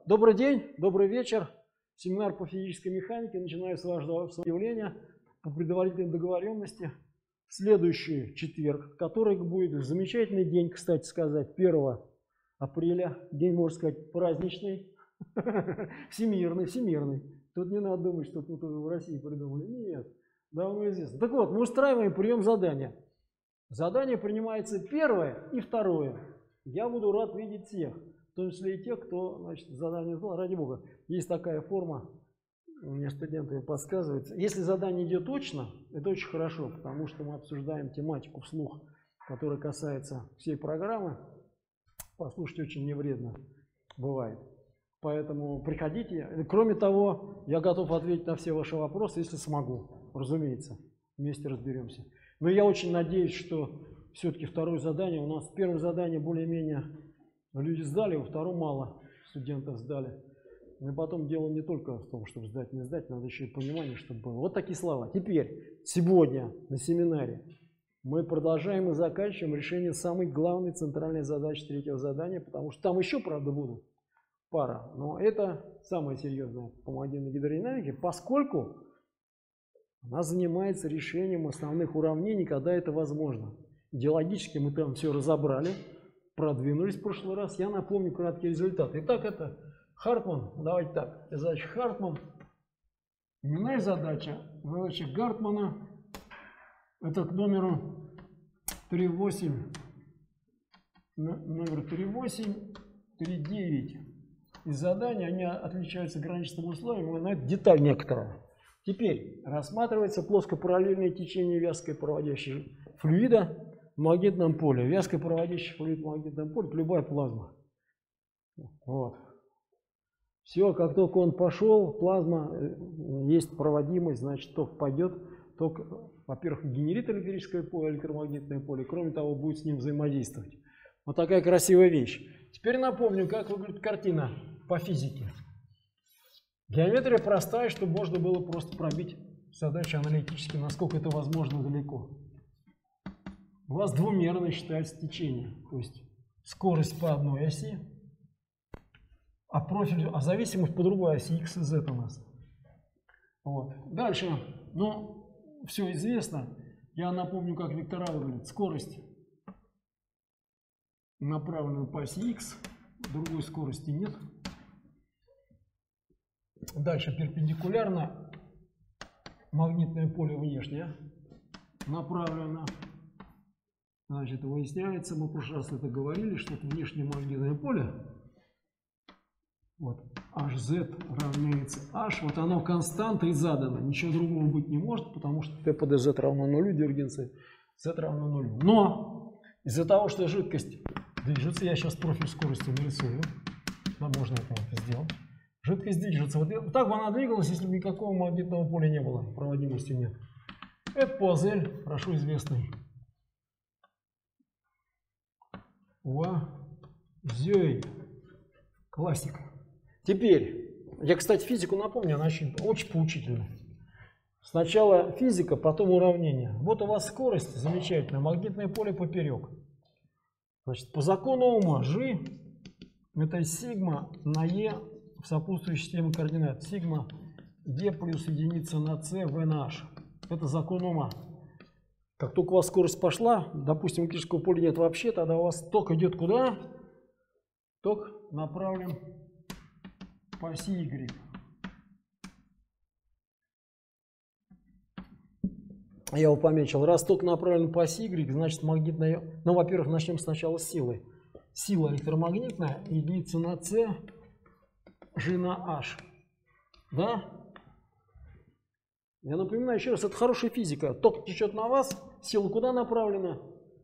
Добрый день, добрый вечер. Семинар по физической механике. Начинаю с важного объявления по предварительной договоренности. В следующий четверг, который будет в замечательный день, кстати сказать, 1 апреля. День, можно сказать, праздничный, всемирный. Тут не надо думать, что тут в России придумали. Нет, давно известно. Так вот, мы устраиваем прием задания. Задание принимается первое и второе. Я буду рад видеть всех. В том числе и тех, кто, значит, задание сдал, ради бога. Есть такая форма, у меня студенты подсказывают. Если задание идет точно, это очень хорошо, потому что мы обсуждаем тематику вслух, которая касается всей программы. Послушать очень не вредно бывает. Поэтому приходите. Кроме того, я готов ответить на все ваши вопросы, если смогу. Разумеется, вместе разберемся. Но я очень надеюсь, что все-таки второе задание, у нас первое задание более-менее люди сдали, во втором мало студентов сдали. И потом дело не только в том, чтобы сдать, не сдать, надо еще и понимание, чтобы было. Вот такие слова. Теперь, сегодня на семинаре мы продолжаем и заканчиваем решение самой главной центральной задачи третьего задания, потому что там еще, правда, будут пара. Но это самое серьезное по гомогенной гидродинамике, поскольку она занимается решением основных уравнений, когда это возможно. Идеологически мы там все разобрали. Продвинулись в прошлый раз. Я напомню краткий результат. Итак, это Хартман. Давайте так. Задача Хартман. Именная задача Гартмана. Это к номеру 3.8. Номер 3.8, 3.9. Из заданий они отличаются граничным условием. Но это деталь некоторая. Теперь рассматривается плоскопараллельное течение вязкой проводящего флюида в магнитном поле. Вязкой проводящий флюид в магнитном поле, любая плазма. Вот. Все, как только он пошел, плазма, есть проводимость, значит, ток пойдет. Ток, во-первых, генерит электрическое поле, электромагнитное поле, кроме того, будет с ним взаимодействовать. Вот такая красивая вещь. Теперь напомню, как выглядит картина по физике. Геометрия простая, чтобы можно было просто пробить задачу аналитически, насколько это возможно далеко. У вас двумерное считается течение, то есть скорость по одной оси, а зависимость по другой оси x и z у нас. Вот. Дальше, ну, все известно. Я напомню, как вектора выглядят. Скорость направлена по оси x, другой скорости нет. Дальше перпендикулярно магнитное поле внешнее направлено. Значит, выясняется, мы в прошлый раз это говорили, что это внешнее магнитное поле. Вот, hz равняется h. Вот оно константой задано. Ничего другого быть не может, потому что t под z равно 0, дивергенция z равно 0. Но из-за того, что жидкость движется, я сейчас профиль скорости нарисую. Да, можно это сделать. Жидкость движется. Вот так бы она двигалась, если бы никакого магнитного поля не было. Проводимости нет. Это Пуазель, хорошо известный. Пуазель. Классика. Теперь, я, кстати, физику напомню, она очень поучительна. Сначала физика, потом уравнение. Вот у вас скорость замечательная, магнитное поле поперек. Значит, по закону Ома G это сигма на E в сопутствующей системе координат. Сигма D плюс единица на C v на H. Это закон Ома. Как только у вас скорость пошла, допустим, электрического поля нет вообще, тогда у вас ток идет куда? Ток направлен по оси Y. Я его пометил. Раз ток направлен по оси Y, значит магнитная... Ну, во-первых, начнем сначала с силы. Сила электромагнитная, единица на C, G на H. Да? Я напоминаю еще раз, это хорошая физика. Ток течет на вас, сила куда направлена?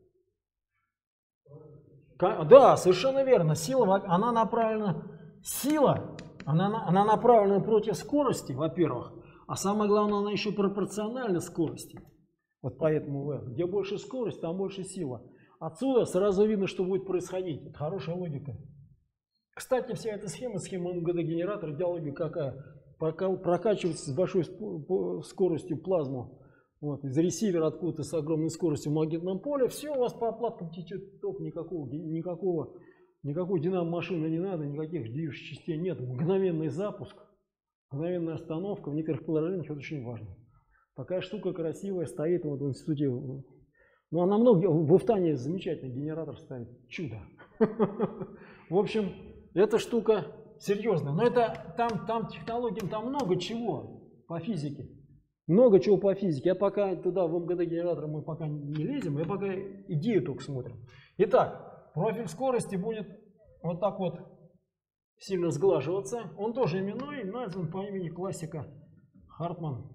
Да, совершенно верно. Сила, она направлена... Сила, она направлена против скорости, во-первых. А самое главное, она еще пропорциональна скорости. Вот поэтому, где больше скорость, там больше сила. Отсюда сразу видно, что будет происходить. Это хорошая логика. Кстати, вся эта схема МГД-генератора, идеология какая? Прокачивается с большой скоростью плазму. Вот, из ресивера откуда-то с огромной скоростью в магнитном поле. Все, у вас по оплаткам течет ток, никакого Никакой динамо-машины не надо, никаких движущих частей нет. Мгновенный запуск, мгновенная остановка в некоторых положениях, это очень важно. Такая штука красивая стоит вот в институте. Ну, она много, в Уфтане замечательный генератор ставит. Чудо. В общем, эта штука серьезная. Но это там технологиям, там много чего по физике. Много чего по физике. Я пока туда, в МГД генератор, мы пока не лезем, мы пока идею только смотрим. Итак, профиль скорости будет вот так вот сильно сглаживаться. Он тоже именной, назван по имени классика Гартман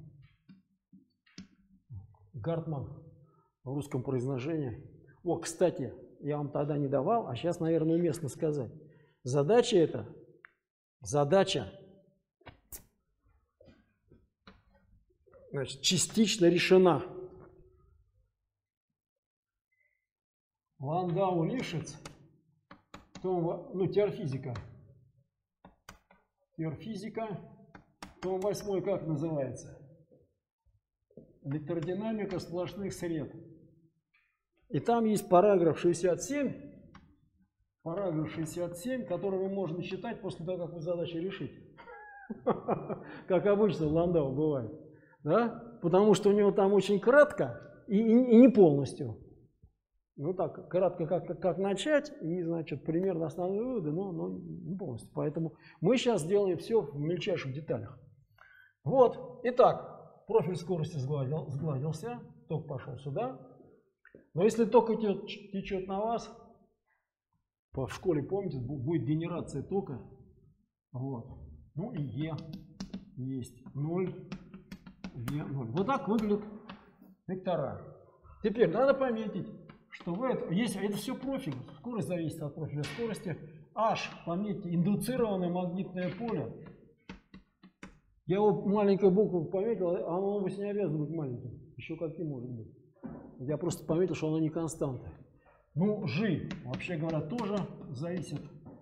в русском произношении. О, кстати, я вам тогда не давал, а сейчас, наверное, уместно сказать. Задача значит, частично решена. Ландау-Лифшиц, ну, теорфизика. Том 8 как называется? Электродинамика сплошных сред. И там есть параграф 67, который вы можете читать после того, как вы задачу решите. Как обычно в Ландау бывает. Да? Потому что у него там очень кратко и не полностью. Ну так, кратко как начать, и, значит, примерно основные выводы, но не полностью. Поэтому мы сейчас сделаем все в мельчайших деталях. Вот, итак, профиль скорости сгладился, ток пошел сюда. Но если ток течет на вас, в школе, помните, будет генерация тока. Вот. Ну и Е есть 0, Е 0. Вот так выглядят вектора. Теперь надо пометить, что это все профиль. Скорость зависит от профиля скорости. H, пометьте, индуцированное магнитное поле. Я его маленькую букву пометил, а оно вовсе не обязано быть маленьким. Еще каким может быть. Я просто пометил, что оно не константа. Ну, G, вообще говоря, тоже зависит.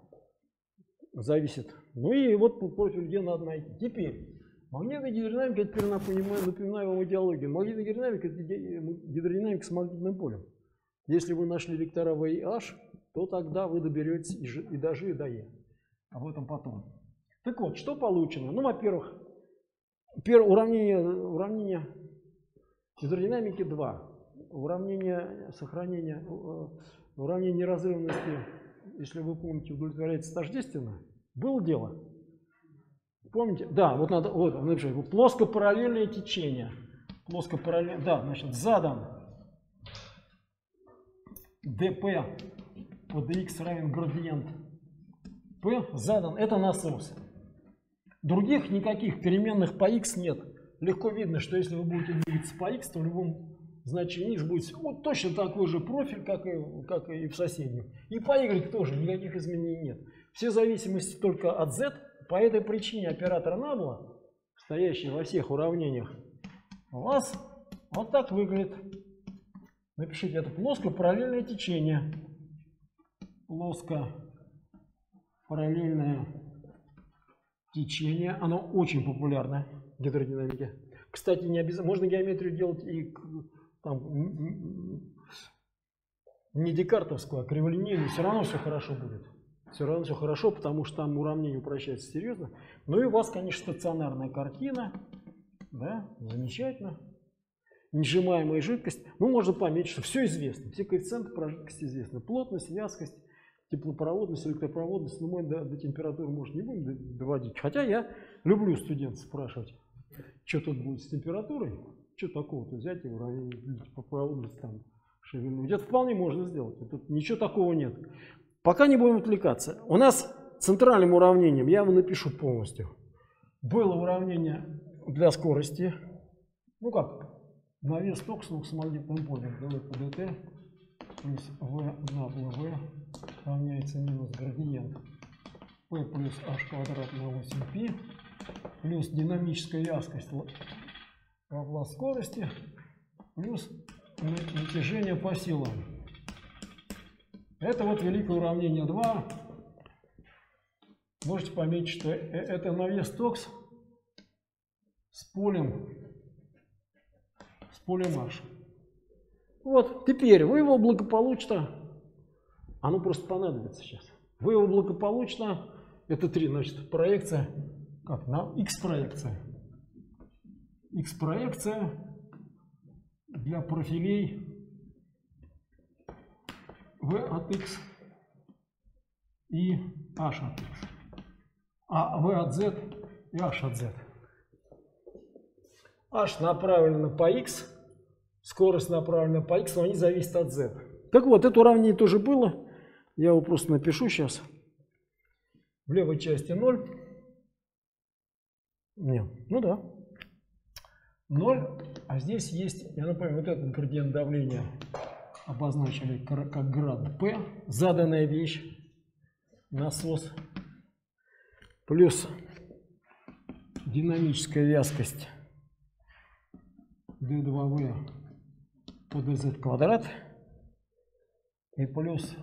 Ну и вот профиль Е надо найти. Теперь, магнитная гидродинамика, теперь напоминаю вам идеологию. Магнитная гидродинамика – это гидродинамика с магнитным полем. Если вы нашли вектора V и H, то тогда вы доберетесь и до G, и до E. Об этом потом. Так вот, что получено? Ну, во-первых, уравнение гидродинамики 2. Уравнение сохранения, уравнение неразрывности, если вы помните, удовлетворяется тождественно. Было дело? Помните? Да, вот надо, вот напишем, плоскопараллельное течение. Да, значит, задан dp по dx равен градиент p, задан, это насос. Других никаких переменных по x нет. Легко видно, что если вы будете двигаться по x, то в любом значении x будет вот точно такой же профиль, как и в соседнем. И по y тоже никаких изменений нет. Все зависимости только от z. По этой причине оператор Набла, стоящий во всех уравнениях, у вас вот так выглядит. Напишите, это плоскопараллельное течение. Плоскопараллельное течение. Оно очень популярно в гидродинамике. Кстати, не обязательно. Можно геометрию делать и там, не декартовскую, а криволинейную. Все равно все хорошо будет. Все равно все хорошо, потому что там уравнение упрощается серьезно. Ну и у вас, конечно, стационарная картина. Да, замечательно. Несжимаемая жидкость. Ну, можно пометить, что все известно. Все коэффициенты про жидкость известны. Плотность, вязкость, теплопроводность, электропроводность. Но мы до температуры, может, не будем доводить. Хотя я люблю студентов спрашивать, что тут будет с температурой. Что такого-то взять и уравнение теплопроводности там шевельнуть. Это вполне можно сделать. Тут ничего такого нет. Пока не будем отвлекаться. У нас центральным уравнением, я его напишу полностью, было уравнение для скорости. Ну как? Навес тока с магнитным полем dV по dt плюс V на V равняется минус градиент P плюс H квадрат на 8π плюс динамическая вязкость равна скорости плюс натяжение по силам. Это вот великое уравнение 2. Можете пометить, что это навес токс с полем H. Вот, теперь вы его благополучно, оно просто понадобится сейчас. Вывел благополучно. Это 3, значит, проекция. Как? На X-проекция. X-проекция для профилей V от X и H от X. А V от Z и H от Z. H направлена по X, скорость направлена по X, но они зависят от Z. Так вот, это уравнение тоже было. Я его просто напишу сейчас. В левой части 0. Нет, ну да. 0. А здесь есть, я напомню, вот этот градиент давления обозначили как град P. Заданная вещь. Насос. Плюс динамическая вязкость d2v по dz квадрат. И плюс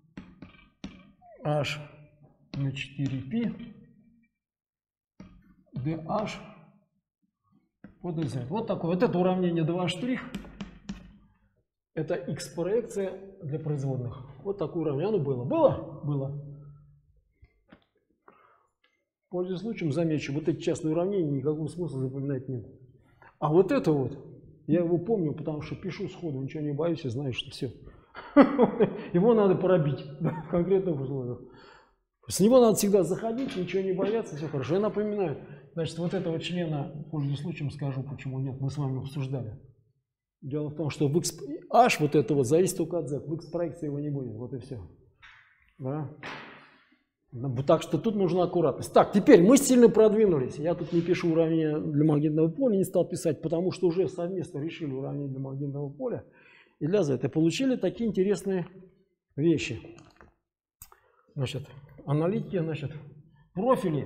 h на 4π dh по dz. Вот такое. Вот это уравнение 2 штрих. Это x-проекция для производных. Вот такое уравнение. Оно было. Было? Было. Пользуясь случаем, замечу, вот эти частные уравнения никакого смысла запоминать нет. А вот это вот, я его помню, потому что пишу сходу, ничего не боюсь и знаю, что все. Его надо пробить в конкретных условиях. С него надо всегда заходить, ничего не бояться, все хорошо. Я напоминаю, значит, вот этого члена, пользуясь случаем, скажу, почему нет, мы с вами обсуждали. Дело в том, что в X, H вот этого зависит только от Z, в X-проекции его не будет, вот и все. Да? Так что тут нужна аккуратность. Так, теперь мы сильно продвинулись. Я тут не пишу уравнение для магнитного поля, не стал писать, потому что уже совместно решили уравнение для магнитного поля. И для Z получили такие интересные вещи. Значит, аналитики, значит, профили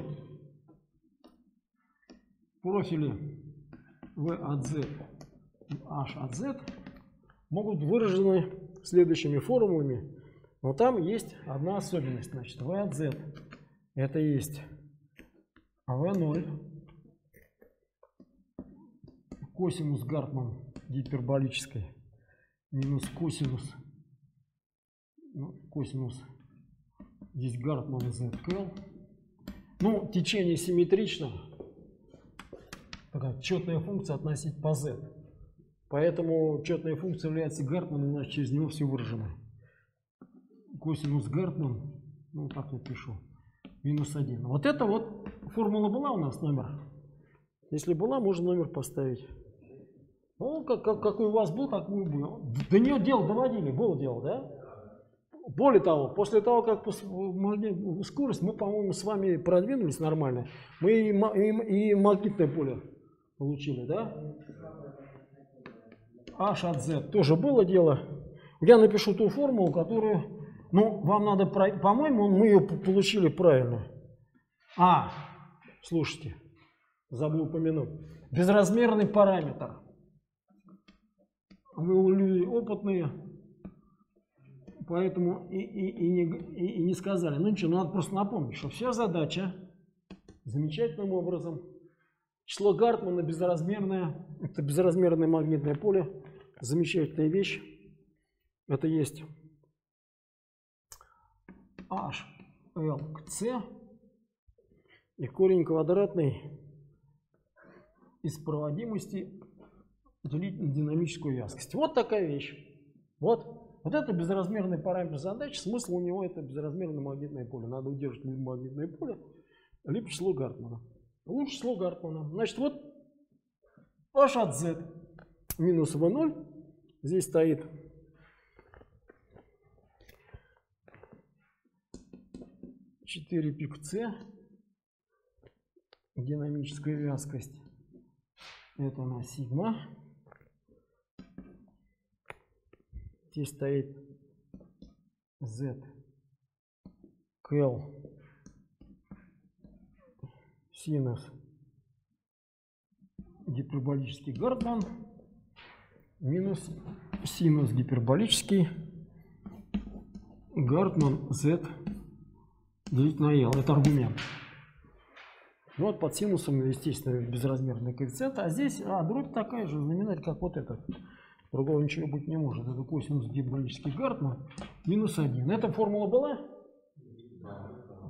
V от Z и H от Z могут быть выражены следующими формулами. Но там есть одна особенность. Значит, V от Z это есть V0 косинус Гартман гиперболической минус косинус, косинус здесь Гартман ZKL. Ну, течение симметрично. Такая четная функция относить по Z. Поэтому четная функция является Гартманом, значит, через него все выражено. Косинус Гартман, ну так я пишу, минус 1. Вот это вот формула была у нас, номер. Если была, можно номер поставить. Ну, какой у вас был, какой был. До нее дело доводили, было дело, да? Более того, после того, как скорость, мы, по-моему, с вами продвинулись нормально. Мы и магнитное поле получили, да? H от Z тоже было дело. Я напишу ту формулу, которую... Ну, вам надо, по-моему, мы ее получили правильно. Слушайте, забыл упомянуть. Безразмерный параметр. Вы люди опытные, поэтому и не сказали. Ну ничего, надо просто напомнить, что вся задача замечательным образом. Число Гартмана безразмерное. Это безразмерное магнитное поле. Замечательная вещь. Это есть H, L к C и корень квадратный из проводимости делить на динамическую вязкость. Вот такая вещь. Вот это безразмерный параметр задачи. Смысл у него это безразмерное магнитное поле. Надо удерживать либо магнитное поле, либо число Гартмана. Лучше число Гартмана. Значит, вот H от Z минус V0. Здесь стоит (4 пик C), динамическая вязкость, это на сигма. Здесь стоит Z L синус гиперболический Гартман минус синус гиперболический Гартман Z делить на L. Это аргумент. Вот под синусом, естественно, безразмерный коэффициент. А здесь дробь такая же, знаменатель, как вот этот. Другого ничего быть не может. Это косинус гиперболический Гартман минус 1. Эта формула была?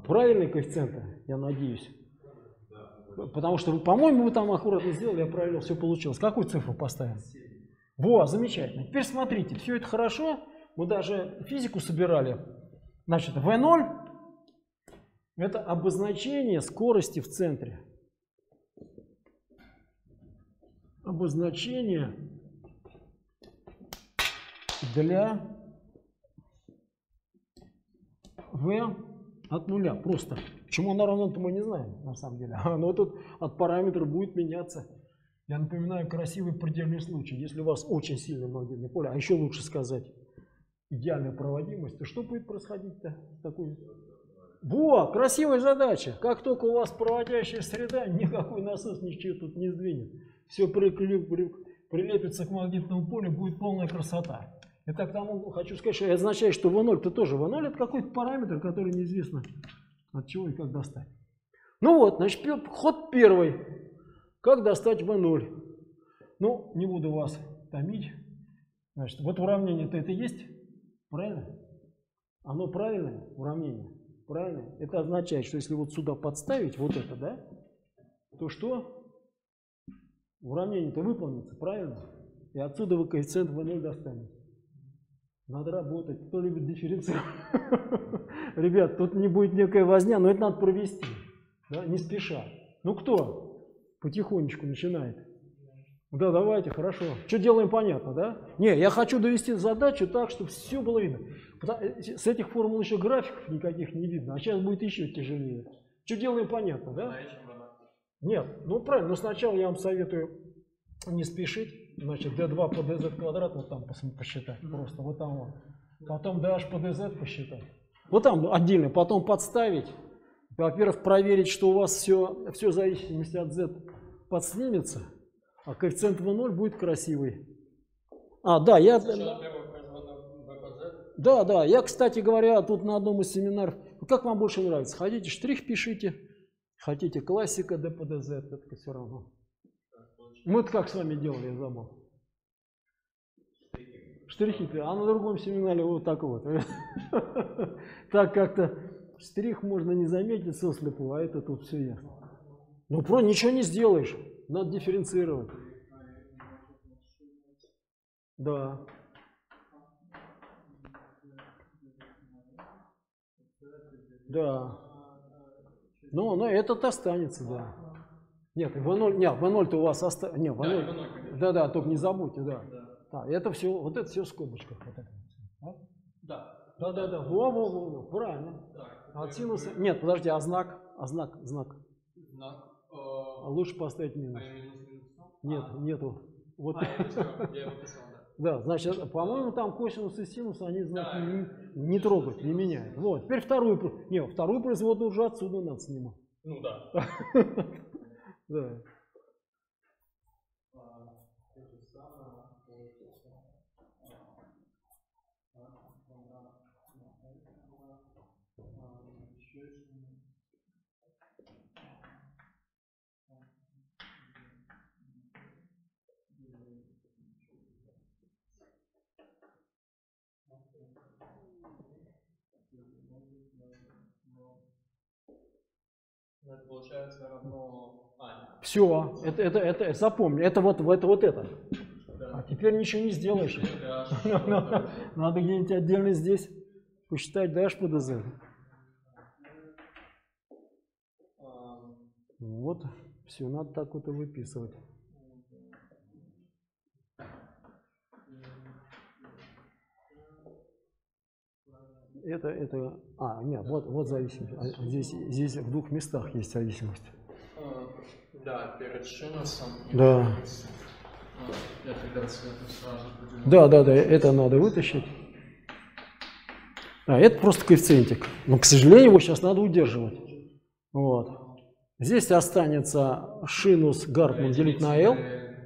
правильные коэффициенты, я надеюсь. Потому что, по-моему, вы там аккуратно сделали, я проверил, все получилось. Какую цифру поставим? Во, замечательно. Теперь смотрите, все это хорошо. Мы даже физику собирали. Значит, V0 это обозначение скорости в центре. Обозначение для V от нуля. Просто. Почему он равно, мы не знаем, на самом деле. Но тут от параметра будет меняться. Я напоминаю, красивый предельный случай. Если у вас очень сильное магнитное поле, а еще лучше сказать, идеальная проводимость, то что будет происходить-то? Во, красивая задача. Как только у вас проводящая среда, никакой насос ничего тут не сдвинет. Все прилепится к магнитному полю, будет полная красота. Это к тому хочу сказать, что это означает, что V0 это тоже V0 это какой-то параметр, который неизвестно от чего и как достать. Ну вот, значит, ход первый. Как достать V0? Ну, не буду вас томить. Значит, вот уравнение-то это есть? Правильно? Оно правильное уравнение? Правильно? Это означает, что если вот сюда подставить вот это, да, то что? Уравнение-то выполнится, правильно? И отсюда вы коэффициент V0 достанете. Надо работать. Кто любит дифференцировать? Ребят, тут не будет некая возня, но это надо провести. Да, не спеша. Ну кто? Потихонечку начинает. Да, давайте, хорошо. Что делаем, понятно, да? Не, я хочу довести задачу так, чтобы все было видно. С этих формул еще графиков никаких не видно, а сейчас будет еще тяжелее. Что делаем, понятно, да? Нет, ну правильно, но сначала я вам советую не спешить. Значит, d2 по dz квадрат вот там посчитать. Просто вот там вот. Потом dh по dz посчитать. Вот там отдельно. Потом подставить. Во-первых, проверить, что у вас все в зависимости от z подснимется. А коэффициент V0 будет красивый. А, да, я... Да, я, кстати говоря, тут на одном из семинаров... Как вам больше нравится? Хотите штрих пишите, хотите классика d по dz, это все равно. Мы-то как с вами делали, я забыл. Штрихи-то, а на другом семинаре вот так вот. Так как-то штрих можно не заметить сослепу, а это тут все ясно. Ну, просто ничего не сделаешь, надо дифференцировать. Да. Да. Но этот останется, да. Нет, V0-то у вас останется. Нет, V0. Да, только не забудьте, да. Это все, вот это все в скобочках. Вот это. Да. Во, правильно. От синуса. Нет, подожди, а знак? Знак. Лучше поставить минус. Нету. Вот. Я его писал, да. Да, значит, по-моему, там косинус и синус, они знаки не трогают, не меняют. Вот, теперь вторую производную уже отсюда надо снимать. Ну да. Да. Это получается равно... Все, это запомни, это вот это. Да. А теперь ничего не сделаешь. Надо где-нибудь отдельно здесь посчитать dash по dz. Вот, все, надо так вот и выписывать. Нет, вот зависимость. Здесь в двух местах есть зависимость. Да, перед шинусом. Да. Я тогда сразу Да, это надо вытащить. Это просто коэффициентик. Но, к сожалению, его сейчас надо удерживать. Вот. Здесь останется шинус Гартман делить на L.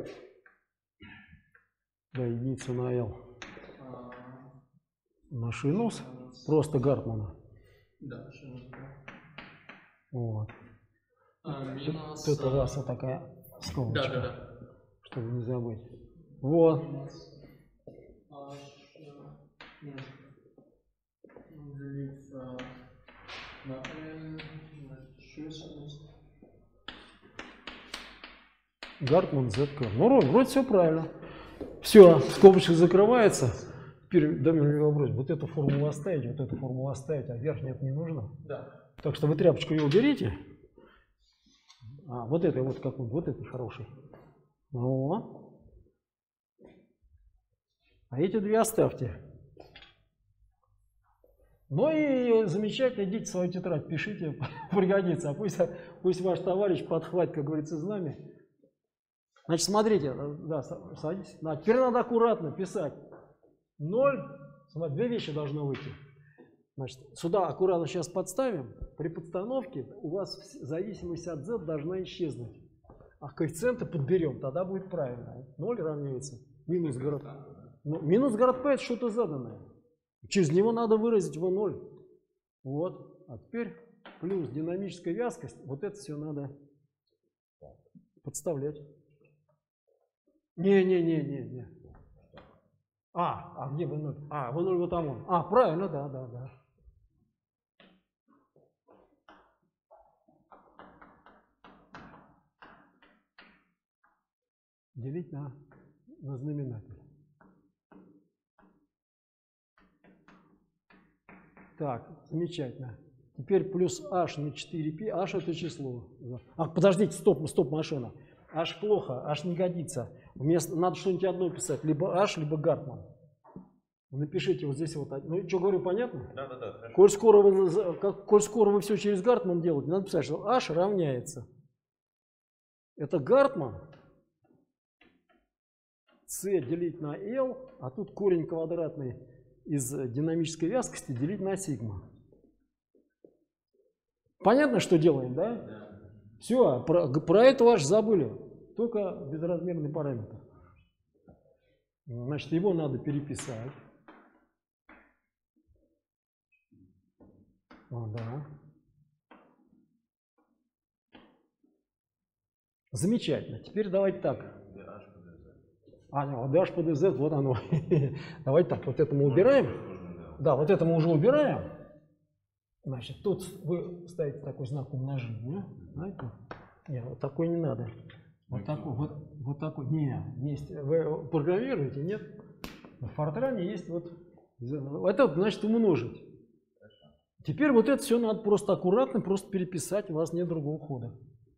Да, единица на L. На шинус. Просто Гартмана. Да, шинус. Вот. Минус... Тут у вас вот такая скобочка. Да. Чтобы не забыть. Вот. Делить на N Гартман ZK. Ну, вроде все правильно. Все, скобочка закрывается. Теперь дай мне вопрос. Вот эту формулу оставить, вот эту формулу оставить, а верхняя это не нужно. Да. Так что вы тряпочку ее уберите. А, вот это вот какой-то, вот это хороший. О. А эти две оставьте. Ну и замечательно, идите в свою тетрадь, пишите, пригодится. А пусть ваш товарищ подхватит, как говорится, знамя. Значит, смотрите, да, садитесь. Да, теперь надо аккуратно писать. 0, смотрите, две вещи должны выйти. Значит, сюда аккуратно сейчас подставим. При подстановке у вас зависимость от z должна исчезнуть. А коэффициенты подберем, тогда будет правильно. 0 равняется минус город. Ну, минус город P это что-то заданное. Через него надо выразить V0. Вот. А теперь плюс динамическая вязкость. Вот это все надо подставлять. Не. А где V0? А, V0 вот там он. А, правильно, да. Делить на знаменатель. Так, замечательно. Теперь плюс h на 4π. H это число. А, подождите, стоп, машина. H плохо, H не годится. Надо что-нибудь одно писать. Либо H, либо Гартман. Напишите вот здесь вот. Ну, что говорю, понятно? Да. Коль скоро вы все через Гартман делаете, надо писать, что H равняется. Это Гартман. C делить на L, а тут корень квадратный из динамической вязкости делить на сигма. Понятно, что делаем, да? Да. Все, про это ваш забыли. Только безразмерный параметр. Значит, его надо переписать. Да. Замечательно. Теперь давайте так. DH по DZ, вот оно. Давайте так, вот это мы убираем. Да, вот это мы уже убираем. Значит, тут вы ставите такой знак умножения. Знаете? Нет, вот такой не надо. Вот такой, вот такой. Не, есть. Вы программируете, нет? В Фортране есть вот. Это значит умножить. Теперь вот это все надо просто аккуратно, просто переписать, у вас нет другого хода.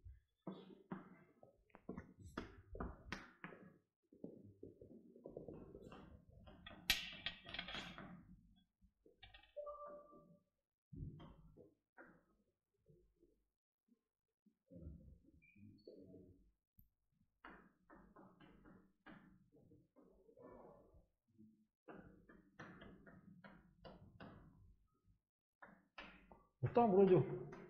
Вот там вроде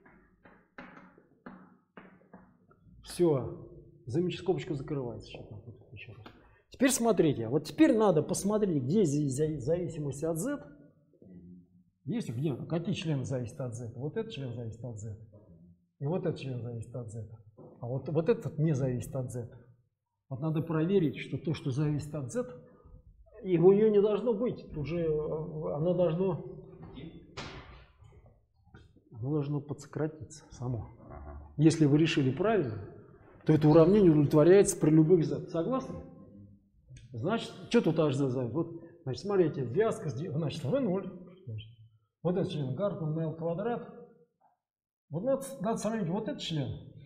все, скобочка закрывается. Еще раз. Теперь смотрите, вот теперь надо посмотреть, где здесь зависимость от z. Есть где? Какие члены зависят от z? Вот этот член зависит от z. И вот этот член зависит от z. А вот этот не зависит от z. Вот надо проверить, что то, что зависит от z, его ее не должно быть. Уже оно должно подсократиться само. Если вы решили правильно, то это уравнение удовлетворяется при любых z. Согласны? Значит, что тут hz зависит? Вот, значит, смотрите, вязкость, значит, v0. Значит, вот этот член Гартман на L квадрат. Вот надо сравнить вот этот член.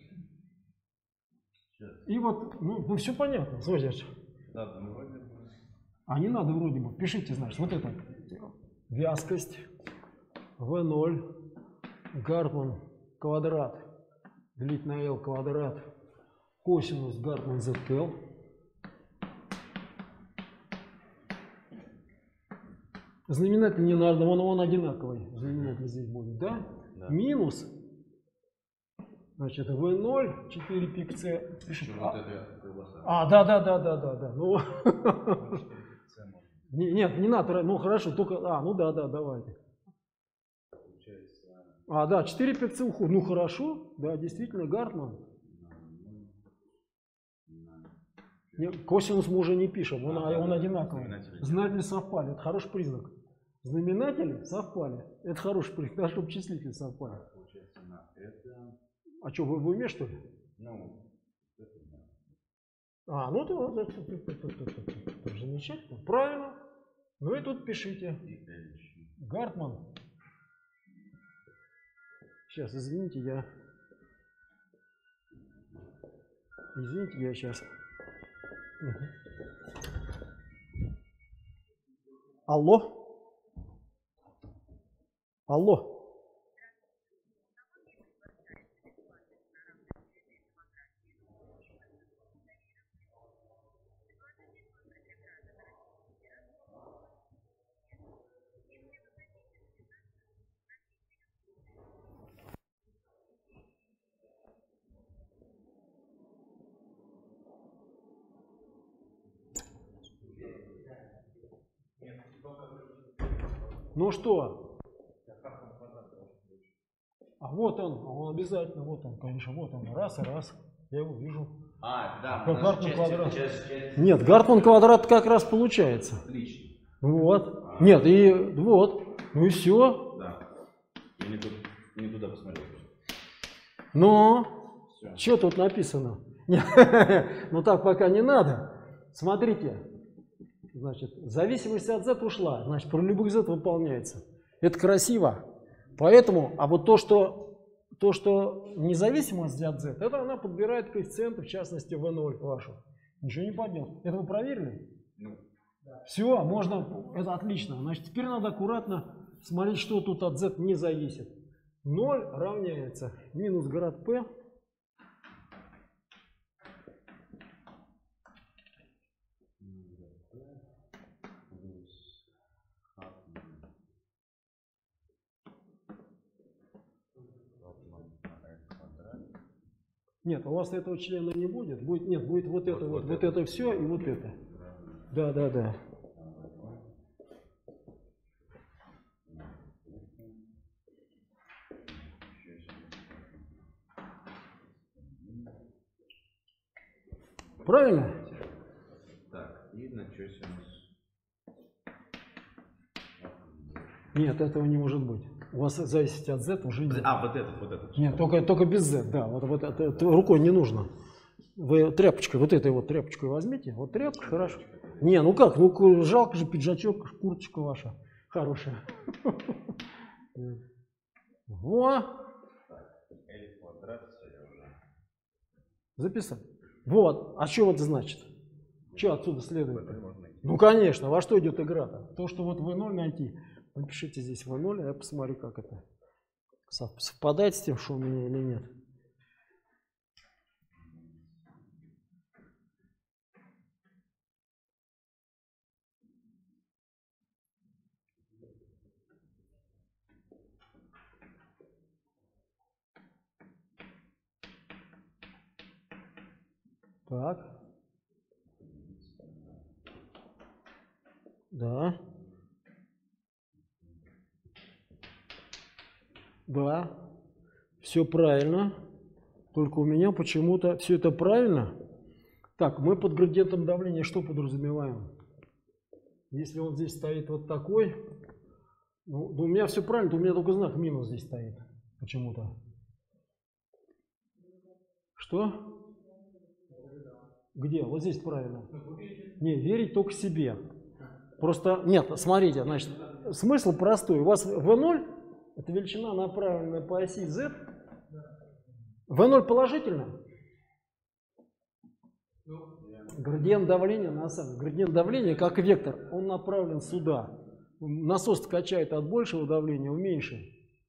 И вот, ну все понятно. Смотрите. А не надо вроде бы. Пишите, значит, вот это. Вязкость v0 Гартман квадрат делить на L квадрат косинус Гартман ZL. Знаменатель не надо, он одинаковый. Знаменатель здесь будет, да? Минус, значит, V0, 4 пик C. Да. Ну, нет, не надо, ну хорошо, только, давайте. Да, 4 пик C уходит. Ну хорошо, да, действительно, Гартман. Косинус мы уже не пишем, он одинаковый. Знаменатели совпали, это хороший признак. Знаменатели совпали, это хороший признак, даже чтобы числители совпали. А что, вы в уме, что ли? Ну это замечательно. Правильно. Ну и тут пишите. Гартман. Сейчас, извините, я сейчас. Алло? Алло? Ну что? Вот он обязательно, вот он, конечно, вот он, раз и раз, я его вижу. Да, Гартман квадрат. Нет, Гартман квадрат как раз получается. Отлично. Вот. Нет, и вот, ну и все. Да. Я не туда посмотрел. Но, что тут написано? Ну так пока не надо. Смотрите. Значит, зависимость от Z ушла, значит, про любых Z выполняется. Это красиво. Поэтому, а вот то, что независимость от Z, это она подбирает коэффициенты, в частности, V0 вашу. Ничего не поделать. Это вы проверили? Все, можно, это отлично. Значит, теперь надо аккуратно смотреть, что тут от Z не зависит. 0 равняется минус град P. Нет, у вас этого члена не будет. Нет, будет вот это, вот это все и вот это. Да. Правильно? Так, и на чёсе у нас. Нет, этого не может быть. У вас зависит от Z уже нет. Вот этот. Нет, только без Z, да. Вот это рукой не нужно. Вы тряпочкой, вот этой вот тряпочкой возьмите. Вот тряпка, хорошо. Не, ну как, ну жалко же пиджачок, курточка ваша хорошая. Во! Записать. Вот. А что это значит? Что отсюда следует? Ну конечно, во что идет игра-то? То, что вот V0 найти. Напишите здесь V0, а я посмотрю, как это совпадает с тем, что у меня или нет. Так. Да. Да. Все правильно. Только у меня почему-то все это правильно. Так, мы под градиентом давления что подразумеваем? Если он здесь стоит вот такой, ну у меня все правильно, то у меня только знак минус здесь стоит почему-то. Что? Где? Вот здесь правильно. Не, верить только себе. Просто, нет, смотрите, значит, смысл простой. У вас V0, это величина, направленная по оси Z. V0 положительно? Градиент давления, на самом деле, градиент давления как вектор, он направлен сюда. Насос качает от большего давления в меньшее.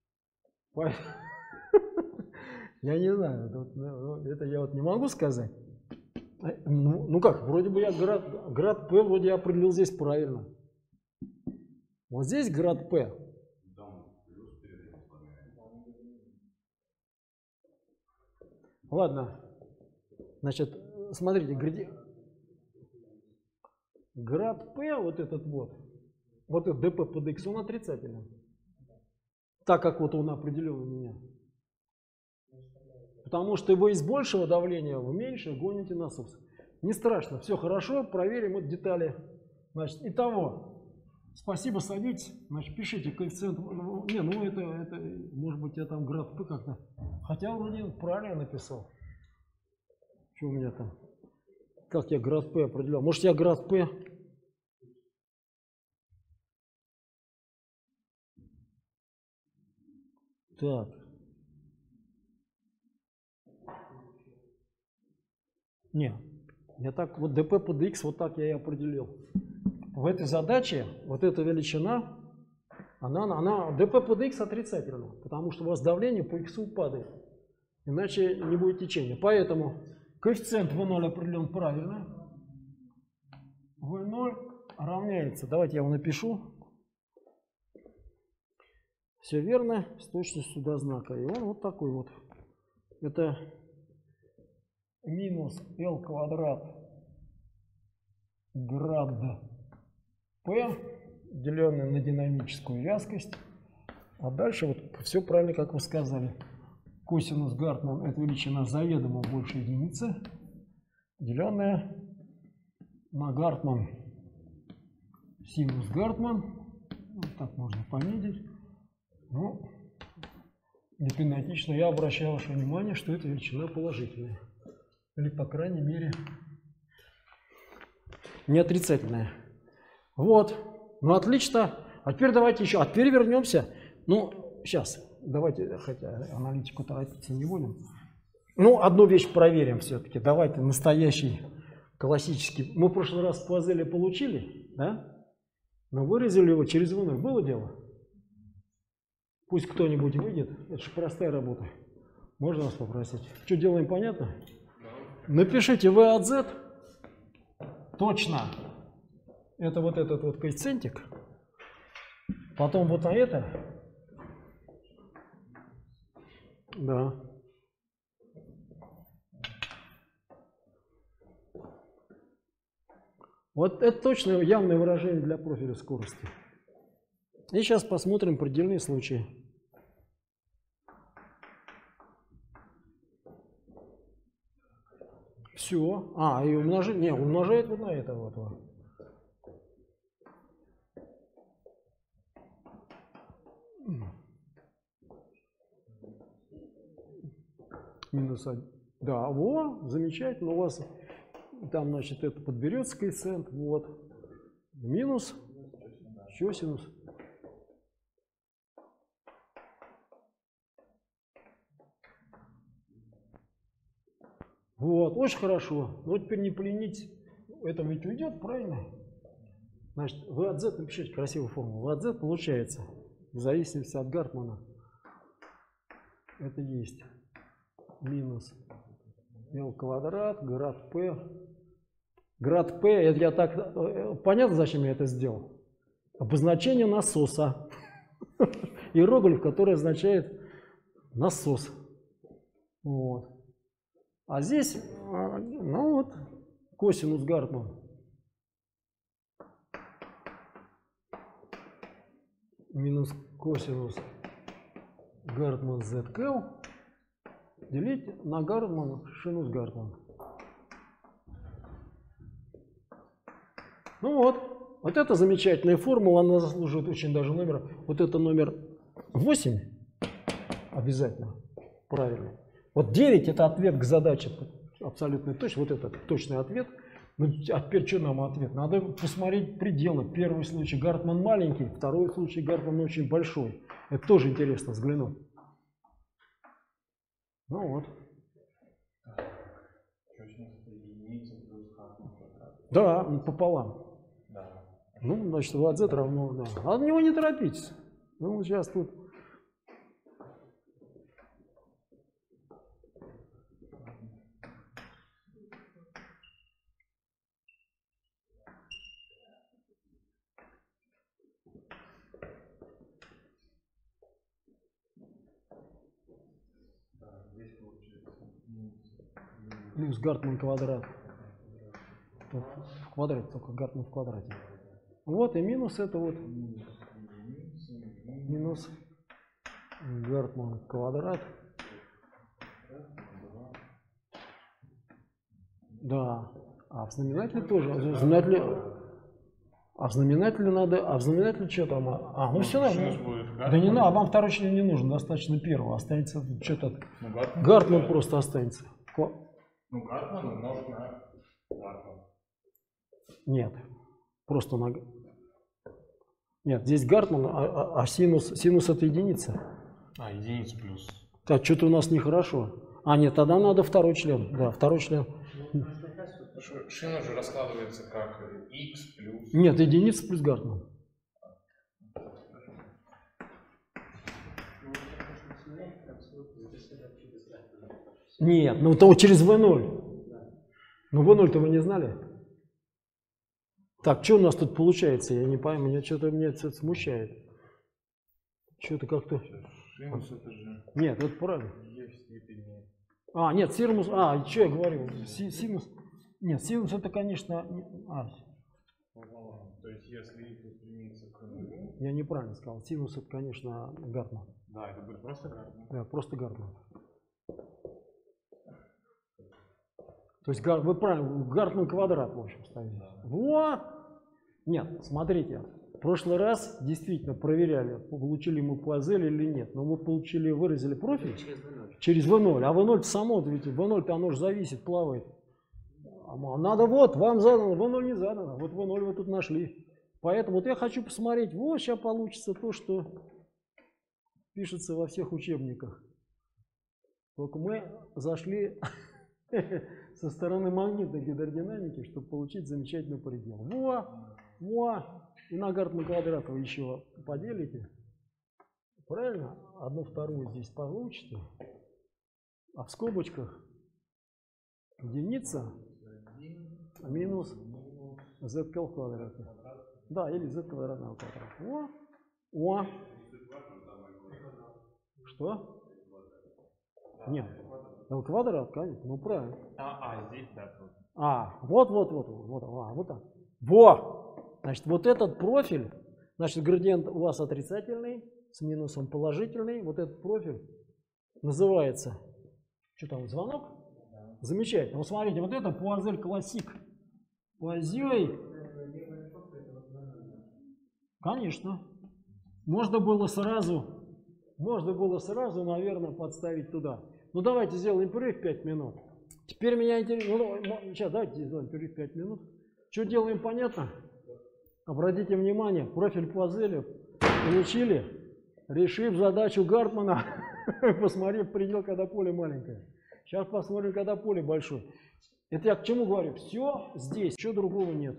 Я не знаю, это я вот не могу сказать. Ну как, вроде бы я град P вроде определил здесь правильно. Вот здесь град P. Ладно. Значит, смотрите, град P, вот этот dp под x, он отрицательный. Так как вот он определил у меня. Потому что его из большего давления в меньшее гоните насос. Не страшно, все хорошо, проверим вот детали. Значит, итого, спасибо, садитесь, значит, пишите коэффициент. Не, ну это, может быть, я там град P как-то. Хотя вроде правильно написал. Что у меня там? Как я град P определял? Может, я град P? Так. Не, я так, вот dp под x, вот так я и определил. В этой задаче вот эта величина, она dp под x отрицательна, потому что у вас давление по x падает, иначе не будет течения. Поэтому коэффициент V0 определен правильно. V0 равняется, давайте я его напишу. Все верно, с точностью до знака. И он вот такой вот. Это минус L квадрат град P, деленное на динамическую вязкость. А дальше вот все правильно, как вы сказали. Косинус Гартман — это величина заведомо больше единицы, деленная на Гартман синус Гартман. Вот так можно помедить. Ну, непинатично я обращаю ваше внимание, что эта величина положительная. Или, по крайней мере, не отрицательная. Вот. Ну, отлично. А теперь давайте еще. А теперь вернемся. Ну, сейчас. Давайте, хотя аналитику торопиться не будем. Ну, одну вещь проверим все-таки. Давайте настоящий классический. Мы в прошлый раз Пуазеля получили, да? Но выразили его через V0. Было дело? Пусть кто-нибудь выйдет. Это же простая работа. Можно вас попросить? Что делаем, понятно? Напишите V от Z. Точно. Это вот этот вот коэффициентик. Потом вот на это. Да. Вот это точно явное выражение для профиля скорости. И сейчас посмотрим предельные случаи. Все. А, и умножить. Не, умножает вот на это вот. Минус 1. Да, во, замечательно. У вас там, значит, это подберется коэффициент. Вот. Минус. Еще синус. Вот, очень хорошо. Вот теперь не поленитесь. Это ведь уйдет, правильно? Значит, V от Z, напишите красивую формулу. V от Z получается, в зависимости от Гартмана, это есть минус L квадрат, град P. Град P, это я так, понятно, зачем я это сделал? Обозначение насоса. Иероглиф, который означает насос. Вот. А здесь, ну вот, косинус Гартман. Минус косинус Гартман ZK делить на Гартман шинус Гартман. Ну вот, вот это замечательная формула, она заслуживает очень даже номера. Вот это номер 8 обязательно, правильно. Вот 9 это ответ к задаче абсолютно точно. Вот это точный ответ. Ну, а теперь что нам ответ? Надо посмотреть пределы. Первый случай Гартман маленький, второй случай Гартман очень большой. Это тоже интересно взглянуть. Ну вот. Да, пополам. Ну, значит, V от Z равно, да. А от него не торопитесь. Ну, сейчас тут. Плюс Гартман квадрат. В квадрате, только Гартман в квадрате. Вот и минус это вот. Минус Гартман квадрат. Да. А в знаменателе тоже. А в знаменателе надо. А в знаменателе что там? А, ну все равно. Да не надо, а вам второй член не нужен, достаточно первого. Останется что-то. Гартман просто останется. Ну, Гартман умножить на Нет. Просто на... Нет, здесь Гартман, а синус это единица. А, единица плюс. Так, что-то у нас нехорошо. А, нет, тогда надо второй член. Да, второй член. Шина же раскладывается как x плюс... Нет, единица плюс Гартман. Нет, ну то через V0. Ну V0-то вы не знали? Так, что у нас тут получается? Я не пойму, меня это смущает. Что-то как-то... Синус это же... Нет, это правильно. Е в степени... А, нет, синус... А, что я говорил? Синус... Нет, синус это, конечно... То есть если x стремится к нулю... Я неправильно сказал. Синус это, конечно, Гартман. Да, это будет просто Гартман. Да, просто Гартман. То есть вы правильно, Гартман квадрат, в общем, ставите. Да. Во! Нет, смотрите, в прошлый раз действительно проверяли, получили мы Пуазель или нет. Но мы получили, выразили профиль через V0. А V0 само, ведь V0-то оно же зависит, плавает. Надо вот, вам задано, V0 не задано. Вот V0 вы тут нашли. Поэтому вот я хочу посмотреть, вот сейчас получится то, что пишется во всех учебниках. Только мы зашли со стороны магнитной гидродинамики, чтобы получить замечательный предел. Во! И на Гартман квадрат вы еще поделите. Правильно? Одну вторую здесь получите. А в скобочках единица минус zk квадрата. Да, или z квадратного квадрата. О! Что? Нет. L квадрат, конечно, ну правильно. Здесь, да. Вот так. Во! Значит, вот этот профиль, значит, градиент у вас отрицательный, с минусом положительный. Вот этот профиль называется, что там, звонок? Замечательно. Вот смотрите, вот это Пуазель классик. Пуазель. Конечно. Можно было сразу, наверное, подставить туда. Ну давайте сделаем перерыв 5 минут. Теперь меня интересует, сейчас давайте сделаем перерыв 5 минут. Что делаем, понятно? Обратите внимание, профиль Пуазеля получили, решив задачу Гартмана, посмотрев предел, когда поле маленькое. Сейчас посмотрим, когда поле большое. Это я к чему говорю? Все здесь, чего другого нет.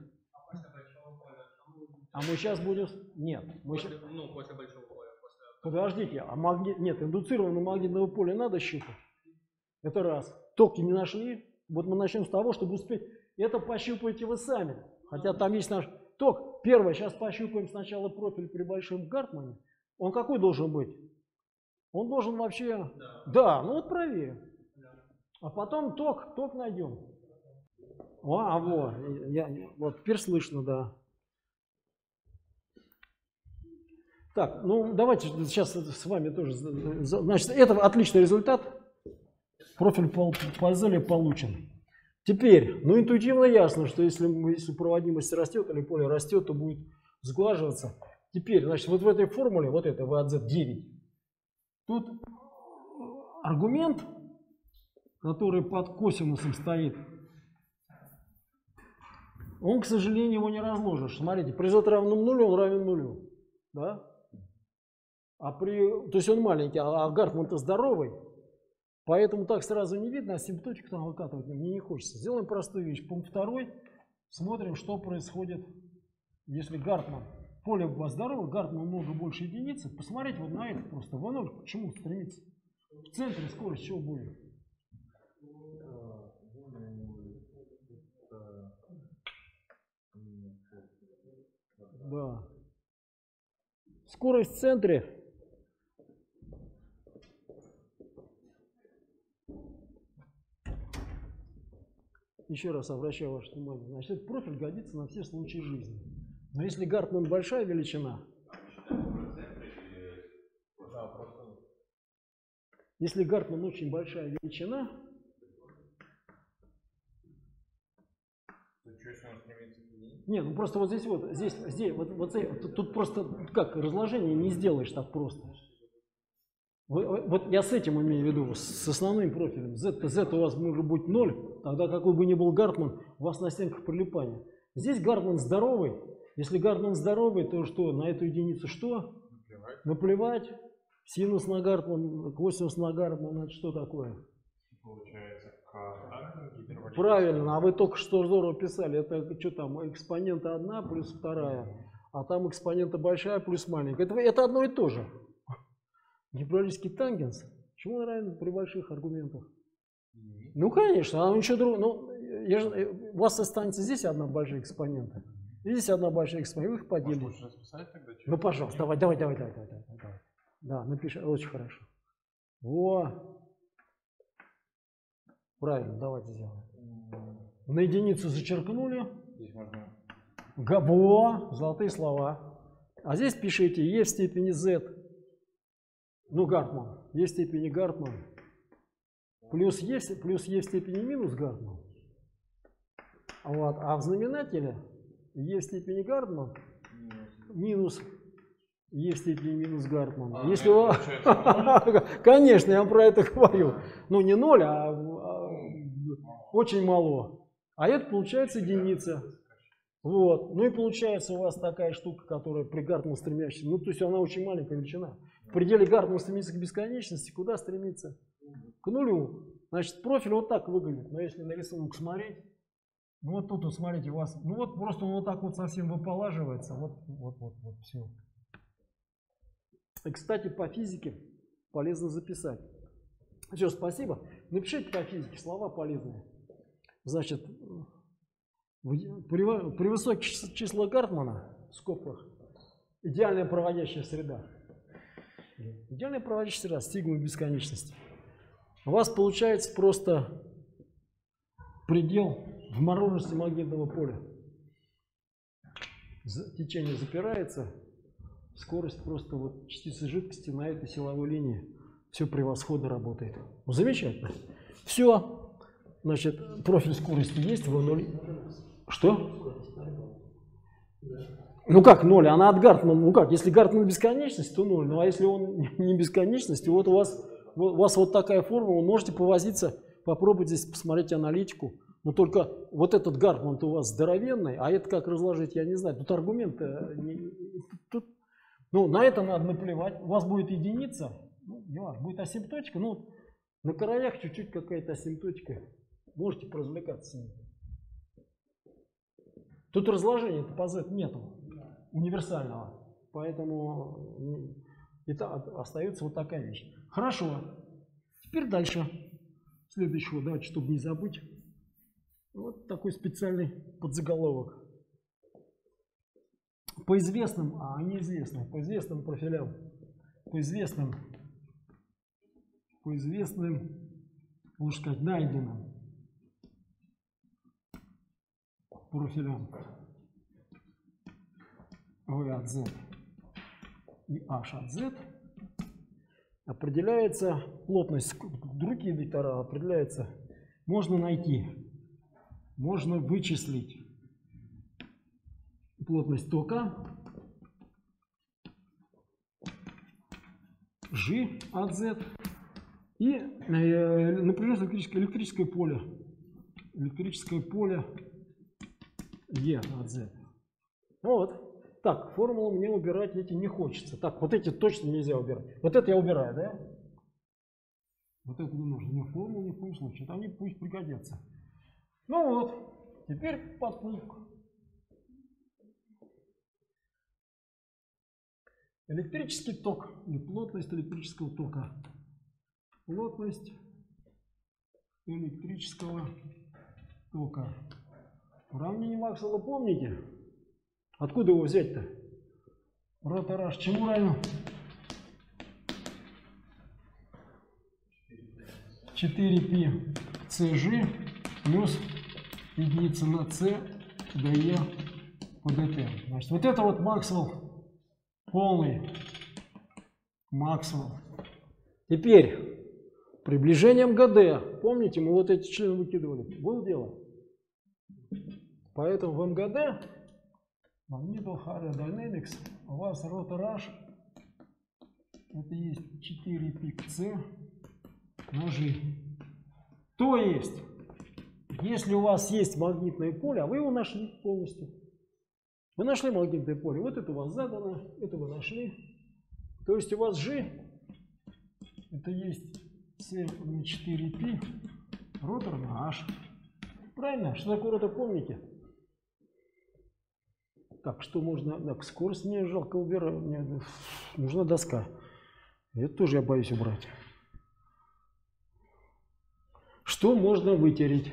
А мы сейчас будем... Нет. Мы сейчас... Ну, после большого поля. Подождите, а нет, индуцированного магнитного поля надо щупать. Это раз. Токи не нашли. Вот мы начнем с того, чтобы успеть. Это пощупайте вы сами. Хотя там есть наш ток. Первое, сейчас пощупаем сначала профиль при большом Гартмане. Он какой должен быть? Он должен вообще... Да, ну вот проверим. А потом ток найдем. Вот, теперь слышно, да. Так, ну давайте сейчас с вами тоже. Значит, это отличный результат. Профиль Пуазеля получен. Теперь, ну интуитивно ясно, что если проводимость растет или поле растет, то будет сглаживаться. Теперь, значит, вот в этой формуле, вот это V от Z 9, тут аргумент, который под косинусом стоит, он, к сожалению, его не разложишь. Смотрите, при Z равном нулю он равен нулю. Да? То есть он маленький, а Гартман-то здоровый. Поэтому так сразу не видно, а симптотику там выкатывать мне не хочется. Сделаем простую вещь. Пункт 2. Смотрим, что происходит, если Гартман, поле у вас здоровое, Гартман много больше единицы. Посмотрите вот на это просто. V0 к чему стремится? В центре скорость чего будет? Да. Скорость в центре. Еще раз обращаю ваше внимание. Значит, этот профиль годится на все случаи жизни. Но если Гартман большая величина, если Гартман очень большая величина, нет, ну просто вот здесь, тут просто как разложение не сделаешь так просто. Вот я с этим имею в виду, с основным профилем. Z у вас может быть 0, тогда какой бы ни был Гартман, у вас на стенках прилипания. Здесь Гартман здоровый. Если Гартман здоровый, то что? На эту единицу что? Наплевать. Синус на Гартман, косинус на Гартман, это что такое? Получается, гиперболический. Правильно, а вы только что здорово писали, это что там, экспонента 1 плюс 2, а там экспонента большая плюс маленькая. Это одно и то же. Гиперболический тангенс, чему он равен при больших аргументах? Ну, конечно, а ничего другого. Ну, у вас останется здесь одна большая экспонента, и здесь одна большая экспонента, вы их поделите. Можешь расписать тогда? Ну, пожалуйста, давай. Да, напиши, очень хорошо. Во. Правильно, давайте сделаем. На единицу зачеркнули. Здесь можно... Во, золотые слова. А здесь пишите e в степени z. Ну, Гартман. e в степени Гартман. Плюс e в степени минус Гартман. Вот. А в знаменателе e в степени Гартман минус e в степени минус Гартман. Если вы... Конечно, я вам про это говорю. Ну, не 0, а очень мало. А это получается единица. Вот. Ну и получается у вас такая штука, которая при Гартман стремящейся. Ну, то есть она очень маленькая величина. В пределе Гартман стремится к бесконечности. Куда стремится? К нулю. Значит, профиль вот так выглядит. Но если на рисунок смотреть, ну вот тут вот смотрите, у вас, ну вот просто он вот так вот совсем выполаживается. Вот, все. И, кстати, по физике полезно записать. Все, спасибо. Напишите по физике, слова полезные. Значит, при высоких числах Гартмана, в скобках, идеальная проводящая среда. Идеальная проводящая среда, сигма бесконечности. У вас получается просто предел вмороженности магнитного поля. Течение запирается, скорость просто вот частицы жидкости на этой силовой линии. Все превосходно работает. Ну, замечательно. Все. Значит, профиль скорости есть, V0. Что? Ну как 0? Она от Гартмана. Ну как? Если Гартман бесконечность, то 0. Ну а если он не бесконечность, вот у вас вот такая формула. Можете повозиться, попробовать здесь посмотреть аналитику. Но только вот этот Гартман-то у вас здоровенный, а это как разложить, я не знаю. Тут аргумент. Ну, на это надо наплевать. У вас будет единица, ну, не важно, будет асимптотика. Ну, на краях чуть-чуть какая-то асимптотика. Можете поразвлекаться с ней. Тут разложения по Z нету универсального. Поэтому это остается вот такая вещь. Хорошо. Теперь дальше. Следующего, давайте, чтобы не забыть. Вот такой специальный подзаголовок. По известным, а неизвестным, по известным профилям, по известным, можно сказать, найденным профилям V от Z и H от Z определяется плотность, другие вектора определяется, можно найти, можно вычислить плотность тока G от Z и напряженность электрическое поле E от Z. Вот. Так, формулу мне убирать эти не хочется. Так, вот эти точно нельзя убирать. Вот это я убираю, да? Вот это не нужно. Ни формулу, ни в коем случае. Это они пусть пригодятся. Ну вот. Теперь подпункт. Электрический ток или плотность электрического тока. Плотность электрического тока. Уравнение Максвелла помните? Откуда его взять-то? Ротараж чему равен? 4π CG плюс единица на C dE по dt. Значит, вот это вот Максвелл, полный Максвелл. Теперь приближением ГД. Помните, мы вот эти члены выкидывали. Было дело? Поэтому в МГД, Magneto Hardware Dynamics, у вас ротараж Это есть 4 пик С на G. То есть, если у вас есть магнитное поле, а вы его нашли полностью, вы нашли магнитное поле, вот это у вас задано, это вы нашли, то есть у вас G, это есть С на 4π, ротор на H. Правильно? Что такое ротор, помните? Так, что можно... Так, скорость мне жалко убирать, мне нужна доска. Это тоже я боюсь убрать. Что можно вытереть?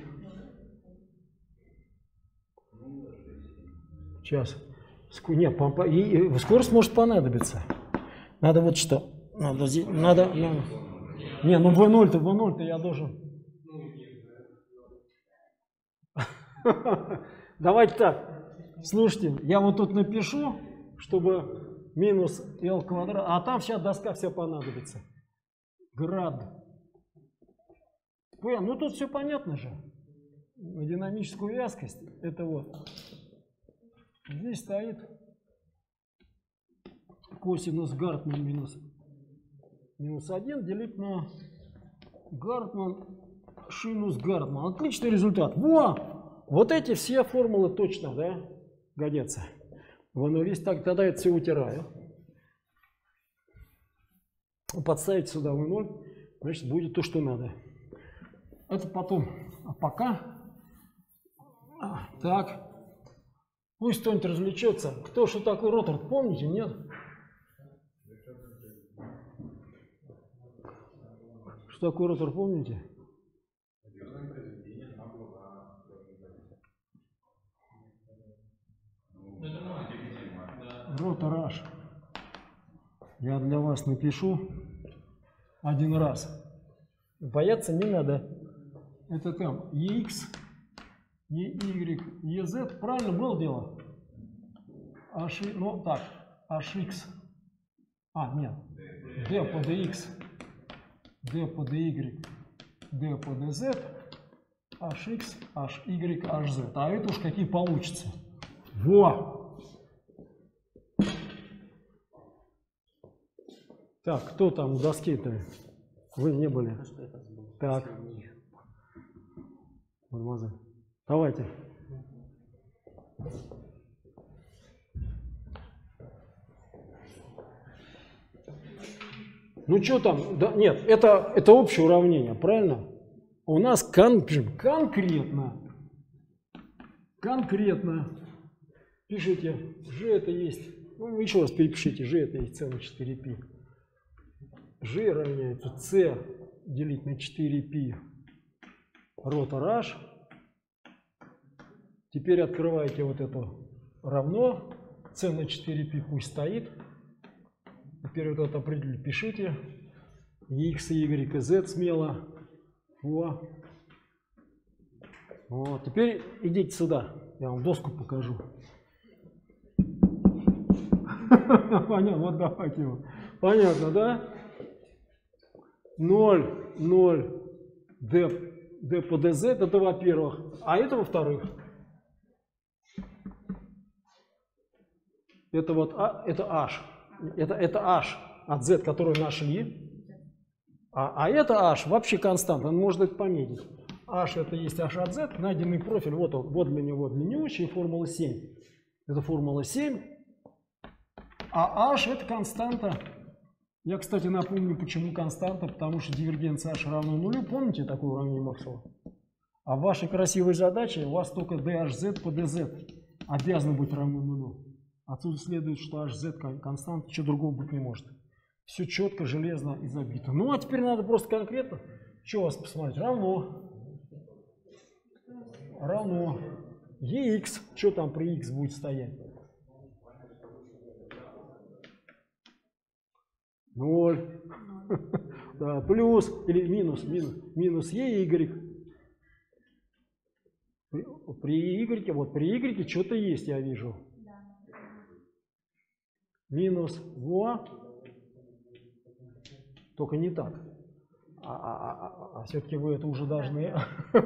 Сейчас. Нет, скорость может понадобиться. Надо вот что. Надо здесь. Не, ну V0-то я должен. Давайте так. Слушайте, я вот тут напишу, чтобы минус L квадрат, а там сейчас доска вся понадобится. Град. Ну тут все понятно же. Динамическую вязкость. Это вот. Здесь стоит косинус Гартман минус 1 делить на Гартман шинус Гартман. Отличный результат. Во! Вот эти все формулы точно, да, годятся. Вон весь так, тогда это все утираю. Подставить сюда V0, значит будет то, что надо. Это потом. А пока. Так. Пусть кто-нибудь развлечется. Кто что такое ротор, помните, нет? Что такое ротор, помните? Ротор H. Я для вас напишу один раз. Бояться не надо. Это там EX, EY, EZ. Правильно было дело? Ну так, HX. Нет. D по DX, D по DY, D по DZ, HX, HY, HZ. А это уж какие получатся. Во! Так, кто там у доски-то? Вы не были. Так. Мадемуазель. Давайте. Ну что там? Да, нет, это общее уравнение, правильно? У нас конкретно. Пишите, G это есть. Ну, еще раз перепишите, G это есть С на 4π. G равняется С делить на 4π ротор H. Теперь открываете вот это равно. С на 4π пусть стоит. Теперь вот это определили, пишите. X, Y и Z смело. Вот. Теперь идите сюда. Я вам доску покажу. Понятно, вот давайте. Понятно, да? 0, 0, D по DZ, это во-первых. А это во-вторых. Это вот это H. Это H от Z, которую нашли. А это H вообще константа, он может это пометить. H это есть H от Z, найденный профиль, вот он, вот длиннющий, формула 7. Это формула 7. А H это константа. Я, кстати, напомню, почему константа, потому что дивергенция H равна нулю. Помните такое уравнение Максвелла? А в вашей красивой задаче у вас только DHZ по DZ обязано быть равно нулю. Отсюда следует, что HZ константа, ничего другого быть не может. Все четко, железно и забито. Ну, а теперь надо просто конкретно. Что у вас посмотреть? Равно. EX. Что там при X будет стоять? 0. Да, плюс или минус EY. При Y, вот при Y что-то есть, я вижу. Минус во. Только не так. А все-таки вы это уже должны.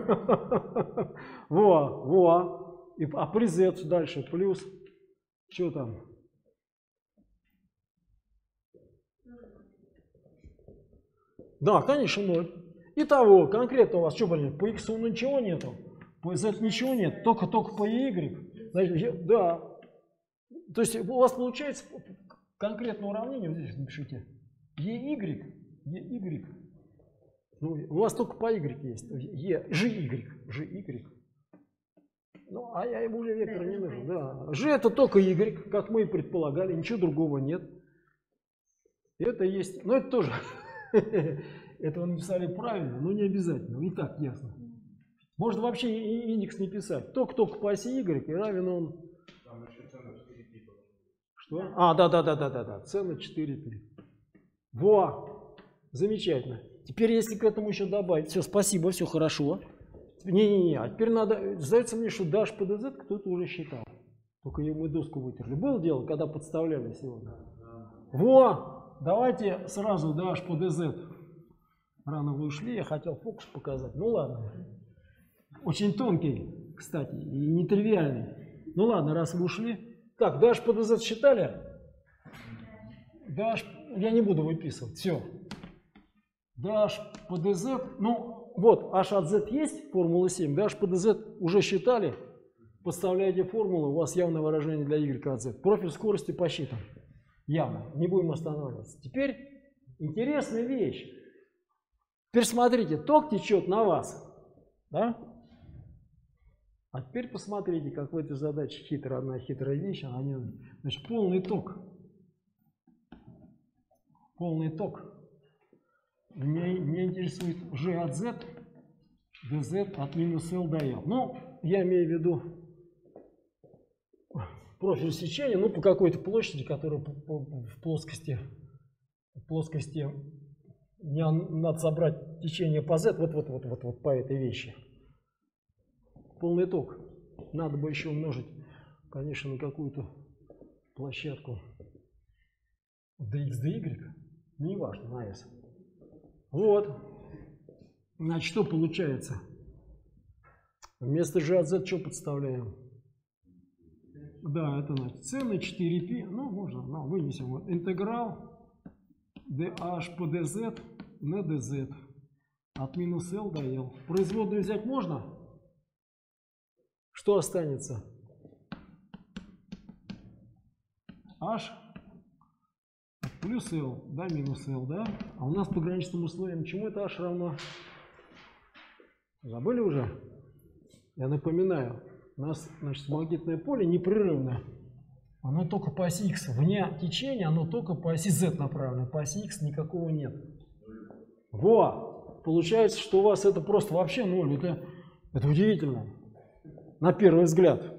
Во. А при Z дальше плюс. Что там? Да, конечно, 0. Итого, конкретно у вас что, блин, по x ничего нету, по z ничего нет, только по y. Значит, да. То есть у вас получается конкретное уравнение, вот здесь напишите, ey. Ну, у вас только по y есть, gy. Ну, а я ему уже вектор не нужен. Да. G это только y, как мы и предполагали, ничего другого нет. Это есть, но это тоже, это вы написали правильно, но не обязательно, и так ясно. Можно вообще индекс не писать, только по оси y и равен он. Там еще цена 4π. Что? А, да, цена 4π. Во, замечательно. Теперь, если к этому еще добавить, все, спасибо, все хорошо. Не, а теперь надо, сдается мне, что dash по dz кто-то уже считал. Только мы доску вытерли. Было дело, когда подставляли сегодня? Во, давайте сразу dash по dz. Рано вы ушли, я хотел фокус показать. Ну ладно. Очень тонкий, кстати, и нетривиальный. Ну ладно, раз вы ушли. Так, dash по dz считали? Dash, я не буду выписывать, все. Dash по dz, ну вот, h от z есть, формула 7, dash по dz уже считали, подставляете формулу, у вас явное выражение для y от z. Профиль скорости посчитан, явно, не будем останавливаться. Теперь интересная вещь. Теперь смотрите, ток течет на вас, да? А теперь посмотрите, как в этой задаче одна хитрая вещь, значит, полный ток. Полный ток. Меня интересует G от Z, dz от минус L до L. Ну, я имею в виду профиль сечения, ну, по какой-то площади, которая в плоскости мне надо собрать течение по Z, вот по этой вещи. Полный ток. Надо бы еще умножить, конечно, на какую-то площадку dx, dy, не важно, на S. Вот. Значит, что получается? Вместо G от Z что подставляем? Да, это значит c на 4π. Ну, можно, вынесем. Вот. Интеграл dh по dz на dz от минус L до L. Производную взять можно? Что останется? H плюс L, да, минус L, да? А у нас по граничным условиям чему это H равно? Забыли уже? Я напоминаю, у нас, значит, магнитное поле непрерывно. Оно только по оси X. Вне течения оно только по оси Z направлено. По оси X никакого нет. Во! Получается, что у вас это просто вообще ноль. Это удивительно. На первый взгляд.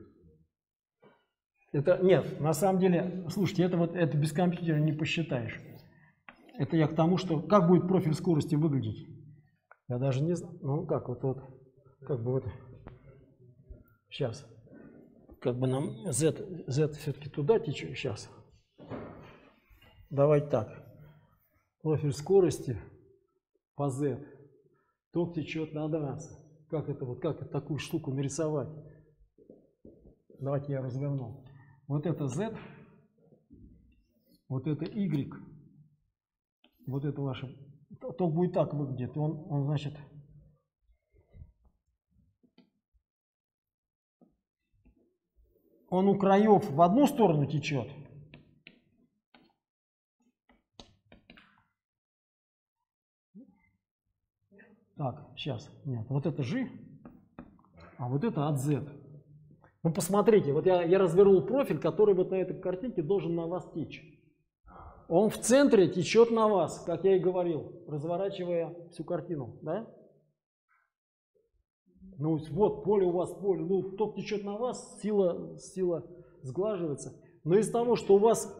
Это нет, на самом деле, слушайте, это без компьютера не посчитаешь. Это я к тому, что как будет профиль скорости выглядеть. Я даже не знаю. Ну как как бы сейчас. Как бы нам Z все-таки туда течет. Сейчас. Давайте так. Профиль скорости по Z. Ток течет над нас. Как такую штуку нарисовать? Давайте я разверну. Вот это Z, вот это Y, вот это ваше. Ток будет так выглядеть. Он значит, он у краев в одну сторону течет. Так, сейчас. Нет, вот это G, а вот это от Z. Ну, посмотрите, вот я развернул профиль, который вот на этой картинке должен на вас течь. Он в центре течет на вас, как я и говорил, разворачивая всю картину, да? Ну, вот поле у вас, ну, ток течет на вас, сила сглаживается. Но из того, что у вас...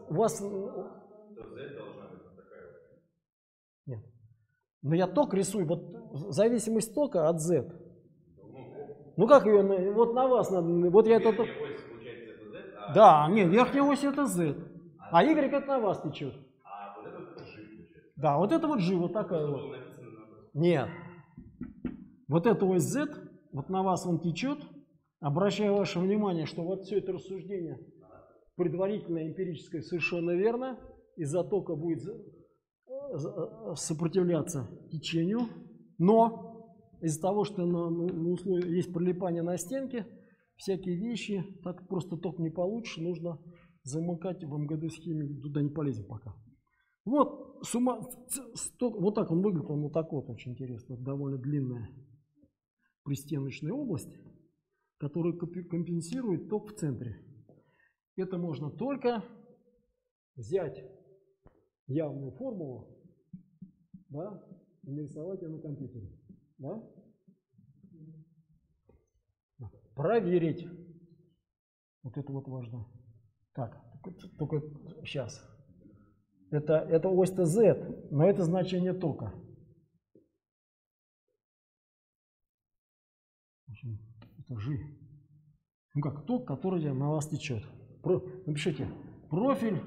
Нет. Но я ток рисую, вот зависимость тока от Z. Ну как ее, вот на вас надо, вот я это... Да, нет, верхняя ось это Z, а Y это на вас течет. А вот это вот G получается. Да, вот это вот G, вот такая вот. Нет. Вот это ось Z, вот на вас он течет. Обращаю ваше внимание, что вот все это рассуждение предварительное, эмпирическое, совершенно верно. Из-за тока будет сопротивляться течению, но из-за того, что есть прилипание на стенке, всякие вещи, так просто ток не получишь, нужно замыкать в МГД схеме, туда не полезем пока. Вот, вот так он выглядит, он вот так вот, очень интересно, это довольно длинная пристеночная область, которая компенсирует ток в центре. Это можно только взять явную формулу, да, и нарисовать ее на компьютере. Да? Проверить. Вот это вот важно. Так, только сейчас. Это ось-то Z, но это значение тока. Это G. Ну как, ток, который на вас течет. Напишите, профиль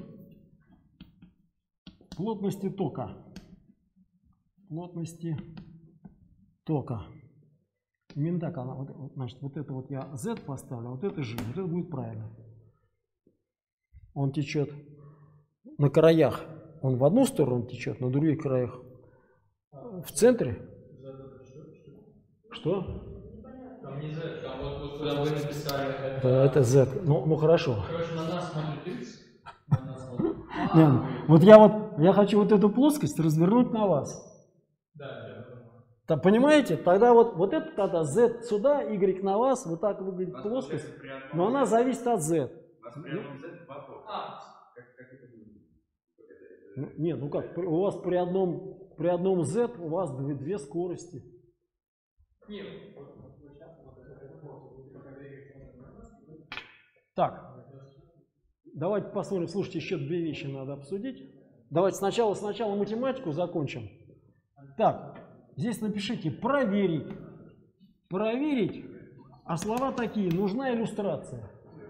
плотности тока. Плотности тока. Именно так она, значит, вот это вот я Z поставлю, а вот это G, вот это будет правильно. Он течет на краях, он в одну сторону течет, на других краях в центре. Что? Там не Z, там вот куда вы написали. Это Z. Ну хорошо. Короче, на нас смотрит X. На нас смотрит. Вот я хочу вот эту плоскость развернуть на вас. Да. Понимаете? Тогда вот это тогда Z сюда, Y на вас, вот так выглядит плоскость, но она зависит от Z. Нет, ну как, у вас при одном Z у вас две скорости. Так, давайте посмотрим, слушайте, еще две вещи надо обсудить. Давайте сначала математику закончим. Так, здесь напишите проверить. Проверить, а слова такие, нужна иллюстрация.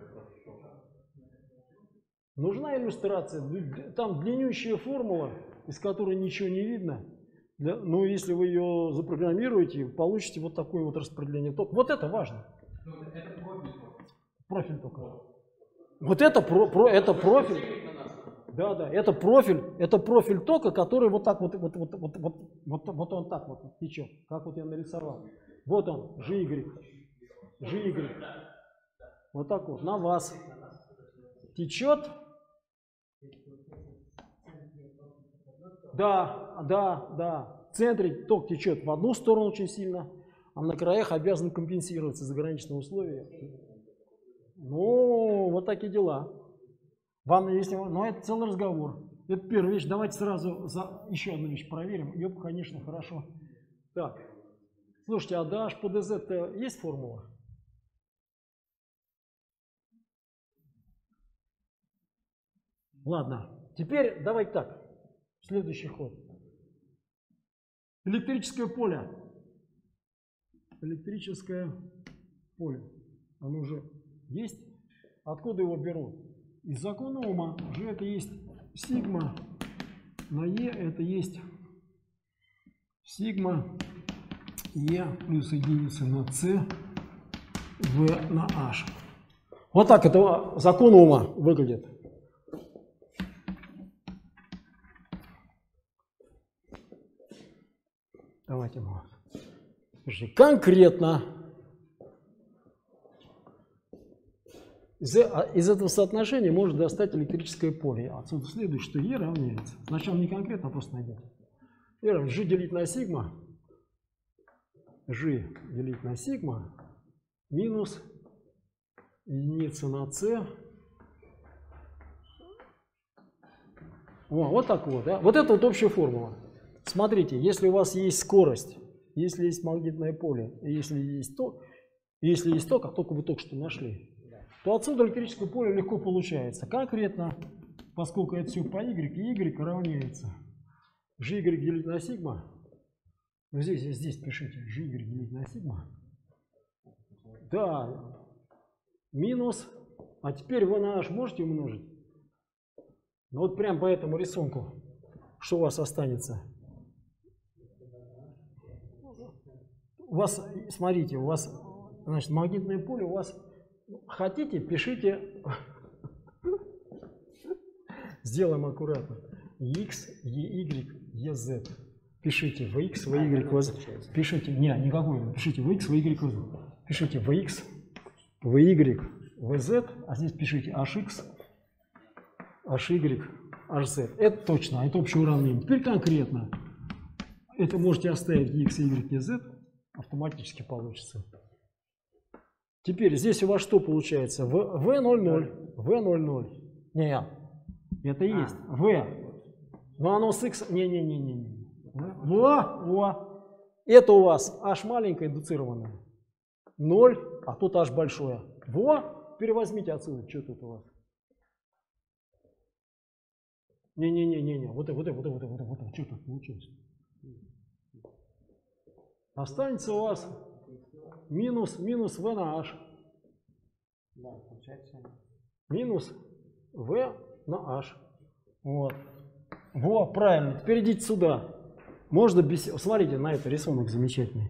Нужна иллюстрация. Там длиннющая формула, из которой ничего не видно. Но если вы ее запрограммируете, получите вот такое вот распределение тока. Вот это важно. Профиль тока. Вот это профиль. Да, это профиль тока, который вот так вот он так вот течет, как вот я нарисовал. Вот он, GY. Вот так вот, на вас течет. Да. В центре ток течет в одну сторону очень сильно, а на краях обязан компенсироваться заграничные условия. Ну, вот такие дела. Но это целый разговор. Это первая вещь. Давайте сразу еще одну вещь проверим. Ее, конечно, хорошо. Так. Слушайте, а до H по DZ есть формула? Ладно. Теперь давайте так. Следующий ход. Электрическое поле. Электрическое поле. Оно уже есть. Откуда его берут? Из закона Ома. G это есть сигма на E, это есть сигма E плюс единица на C V на H. Вот так это закон Ома выглядит. Давайте мы конкретно из этого соотношения можно достать электрическое поле. Отсюда следует, что E равняется. Сначала не конкретно, а просто найдем. E равно G делить на сигма. G делить на сигма минус единица на C. Вот так вот. Да? Вот это вот общая формула. Смотрите, если у вас есть скорость, если есть магнитное поле, если есть ток, а только вы только что нашли, то отсюда электрическое поле легко получается. Конкретно, поскольку это все по Y, и Y равняется GY делить на сигма. Здесь пишите GY делить на сигма. Да, минус. А теперь вы на H можете умножить? Ну вот прям по этому рисунку, что у вас останется? У вас, смотрите, у вас, значит, магнитное поле, у вас, хотите, пишите, сделаем аккуратно, X, EY EZ. Пишите VX, VY, VZ. Пишите, никакой, пишите VX, VY, VZ. Пишите VX, VY, VZ, а здесь пишите HX, HY, HZ. Это точно, это общее уравнение. Теперь конкретно. Это можете оставить X, Y и Z, автоматически получится. Теперь здесь у вас что получается? V00, V00. Не, это и есть. V. Но оно с X. Не. Во. Это у вас H маленькое индуцированное. 0, а тут H большое. Во. Перевозьмите отсюда. Что тут у вас? Не. Вот что тут получилось? Останется у вас минус V на H. Да, получается. Минус V на H. Вот. Во, правильно. Теперь идите сюда. Можно без... Смотрите на этот рисунок замечательный.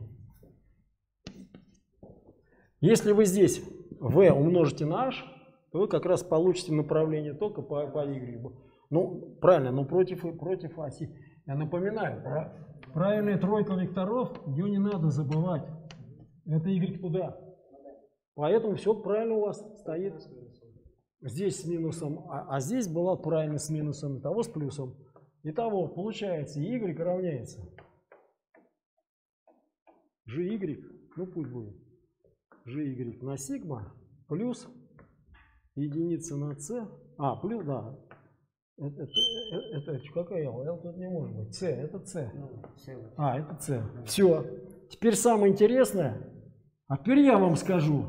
Если вы здесь V умножите на H, то вы как раз получите направление тока по Y. Ну, правильно, но против оси. Я напоминаю, правильная тройка векторов, ее не надо забывать. Это Y туда. Поэтому все правильно у вас стоит. Здесь с минусом, а здесь была правильно с минусом, и того с плюсом. Итого, получается, Y равняется GY, ну пусть будет, GY на сигма плюс единица на C, плюс, да, это какая L? L тут не может быть, C, это C. Это C. Все. Теперь самое интересное, а теперь я вам скажу.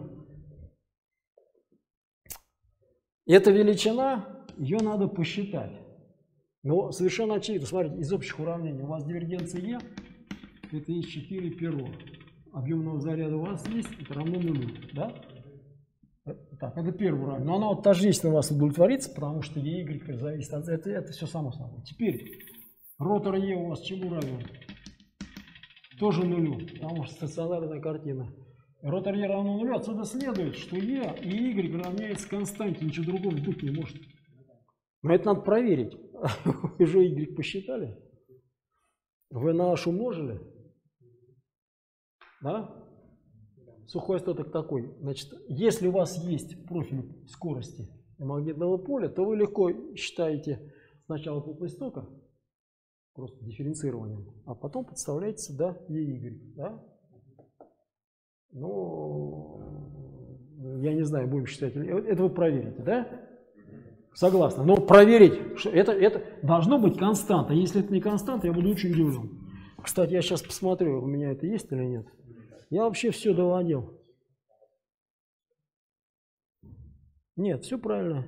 Эта величина, ее надо посчитать. Но совершенно очевидно, смотрите, из общих уравнений у вас дивергенция Е, это есть 4 перо. Объемного заряда у вас есть, это равно нулю, да? Так, это первое уравнение. Но оно вот тождественно у вас удовлетворится, потому что Е, Y зависит от... Это все само собой. Теперь ротор Е у вас чему равен? Тоже нулю, потому что стационарная картина. Ротор Е равно нулю, отсюда следует, что Е и Y равняется константе, ничего другого быть не может. Но это надо проверить. Вы же Y посчитали? Вы на H умножили? Да? Сухой остаток такой. Значит, если у вас есть профиль скорости магнитного поля, то вы легко считаете сначала плотность тока, просто дифференцированием, а потом подставляете сюда EY. Да? Ну, я не знаю, будем считать. Это вы проверите, да? Согласна. Но проверить, что это должно быть константа. Если это не константа, я буду очень удивлен. Кстати, я сейчас посмотрю, у меня это есть или нет. Я вообще все доводил. Нет, все правильно.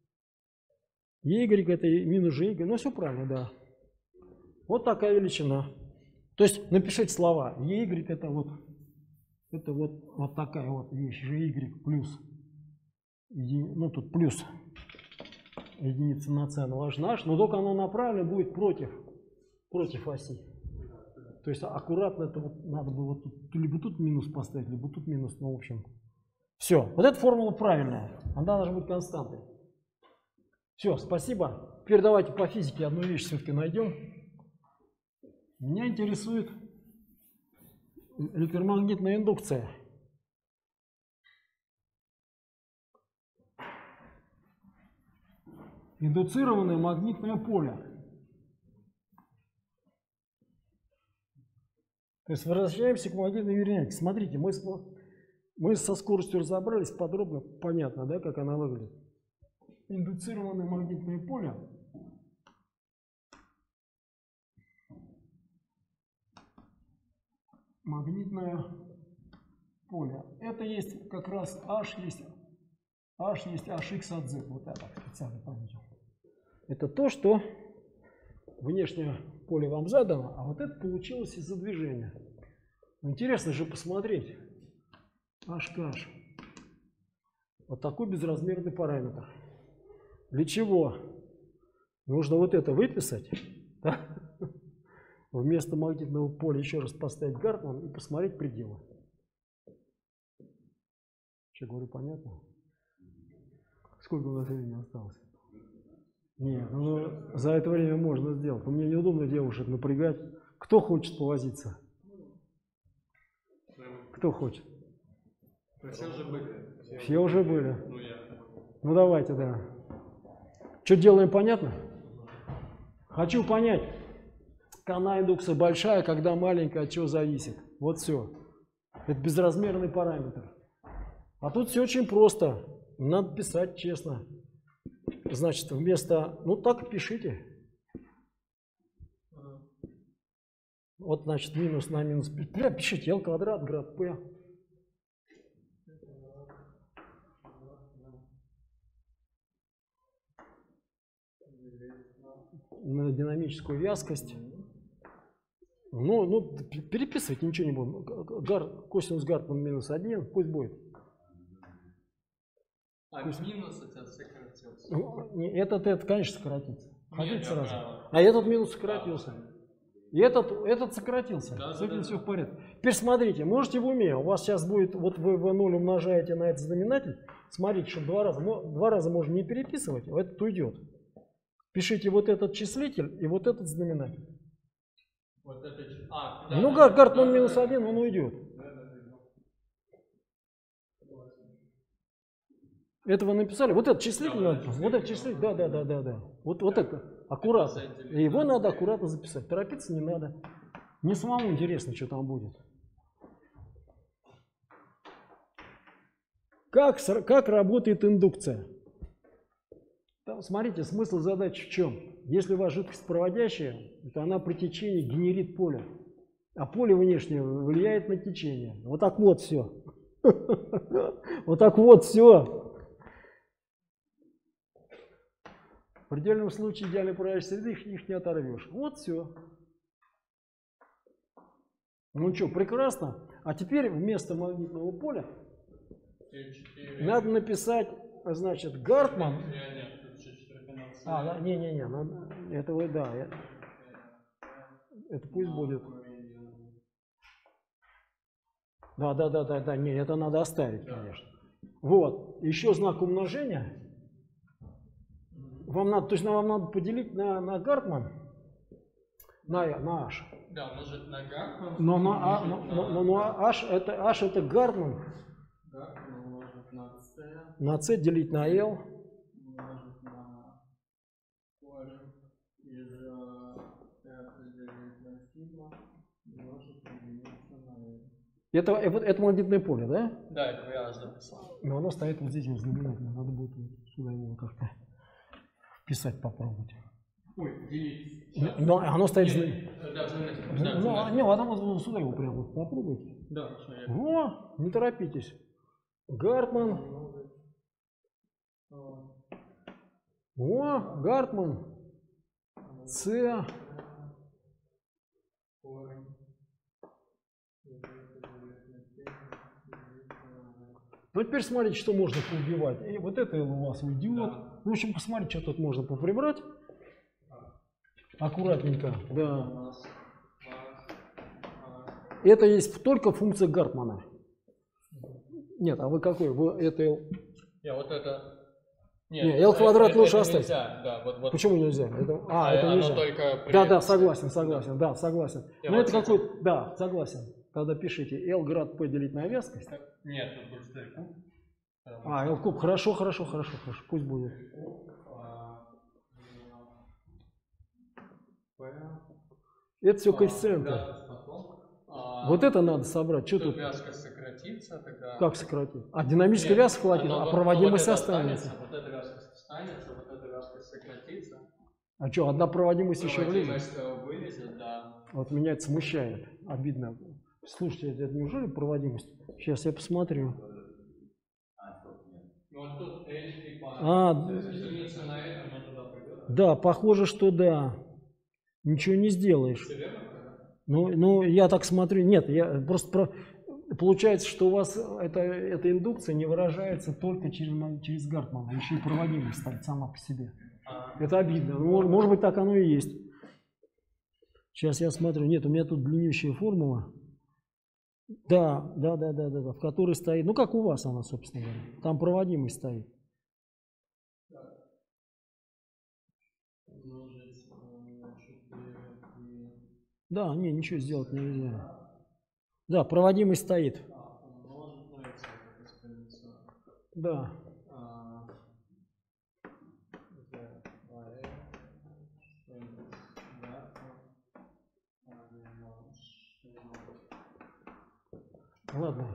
Y это минус GY, ну все правильно, да. Вот такая величина. То есть напишите слова. Y это вот такая вот вещь. GY плюс, ну тут плюс единица на c, но наш, но только оно направлено будет против оси. То есть аккуратно это вот надо было тут, либо тут минус поставить, либо тут минус, ну в общем. Все, вот эта формула правильная, она должна быть константой. Все, спасибо. Теперь давайте по физике одну вещь все-таки найдем. Меня интересует электромагнитная индукция. Индуцированное магнитное поле. То есть возвращаемся к магнитной верняке. Смотрите, мы со скоростью разобрались подробно, понятно, да, как она выглядит. Индуцированное магнитное поле. Магнитное поле. Это есть как раз H есть HX от Z. Вот это специально пометил. Это то, что внешнее поле вам задано, а вот это получилось из-за движения. Интересно же посмотреть. HK. Вот такой безразмерный параметр. Для чего? Нужно вот это выписать. Да? Вместо магнитного поля еще раз поставить Гартман и посмотреть пределы. Что говорю, понятно? Сколько у нас времени осталось? Нет, ну за это время можно сделать. Мне неудобно девушек напрягать. Кто хочет повозиться? Кто хочет? Все уже были. Все уже были. Ну, я. Ну давайте, да. Что делаем, понятно? Хочу понять, когда индукция большая, когда маленькая, от чего зависит. Вот все. Это безразмерный параметр. А тут все очень просто. Надо писать честно. Значит, вместо... Ну так и пишите. Вот, значит, минус на минус. Пишите L квадрат, град P. На динамическую вязкость. Ну, переписывать ничего не будем. Косинус Гартман минус 1, пусть будет. А минус это сократился. Этот, конечно, сократится. Хотите Нет, сразу? правильно. А этот минус сократился. И этот сократился. Да, С этим да. все в порядке. Теперь смотрите, можете в уме. У вас сейчас будет, вот вы v0 умножаете на этот знаменатель. Смотрите, что два раза можно не переписывать, а этот уйдет. Пишите вот этот числитель и вот этот знаменатель. Вот это... Ну, Гартман минус 1, он уйдет. Это вы написали? Вот этот числитель надо. Вот этот числитель, да. Вот это, аккуратно. И его надо аккуратно записать. Торопиться не надо. Мне самому интересно, что там будет. Как работает индукция? Там, смотрите, смысл задачи в чем? Если у вас жидкость проводящая, то она при течении генерит поле. А поле внешнее влияет на течение. Вот так вот все. Вот так вот все. В предельном случае идеальной проводящей среды их не оторвешь. Вот все. Ну что, прекрасно. А теперь вместо магнитного поля надо написать, значит, Гартман. Да, не, это вы, да. Это пусть будет. Да, не, это надо оставить, конечно. Вот, еще знак умножения. Вам надо поделить на Гартман, на H. Да, может на Гартман. Но H это Гартман. Гартман умножить на C. На C делить на L. Умножить на корень из R делить на сигма. Умножить на единицу на L. Это магнитное поле, да? Да, это я уже написал. Но оно стоит вот здесь вот знаменательно. Надо будет сюда его как-то вписать, попробовать. Ой, делить. Но оно стоит... Да, Вот сюда его прямо вот попробуйте. Да, О, не торопитесь. Гартман. О, Гартман. С. Ну, теперь смотрите, что можно поубивать. И вот это у вас уйдет. В общем, посмотрите, что тут можно поприбрать. Аккуратненько. Да. Это есть только функция Гартмана. Нет, а вы какой? Вы это L? Я вот это... Не, L квадрат лучше оставить. Нельзя, да, вот. Почему нельзя? Это оно нельзя. только при... Да, согласен. Да, согласен. Я Но вот это какой... Да, согласен. Тогда пишите L град P делить на вязкость. Нет, тут будет стоять куб. L куб. Хорошо. Пусть будет. Это все коэффициенты. Вот это надо собрать. Что тут? Вязка сократится, тогда... Как сократить? А динамическая вязка хватит, а проводимость останется. Вот эта вязка останется, вот эта вязка сократится. А что, одна проводимость еще влезет? Проводимость вылезет, да. Вот меня это смущает. Обидно. Слушайте, это неужели проводимость? Сейчас я посмотрю. Ну вот тут L типа... Единица на L, она туда пойдет. Да, похоже, что да. Ничего не сделаешь. Все верно? Ну, я так смотрю. Нет, я просто... Получается, что у вас эта индукция не выражается только через Гартмана. Еще и проводимость стоит сама по себе. Это обидно. Может быть, так оно и есть. Сейчас я смотрю. Нет, у меня тут длиннющая формула. Да, в которой стоит... Ну, как у вас она, собственно говоря. Там проводимость стоит. умножить на 4 и... Да, не, ничего сделать нельзя. Да, проводимость стоит. Умножить на x, как исполнится. Да. Ладно.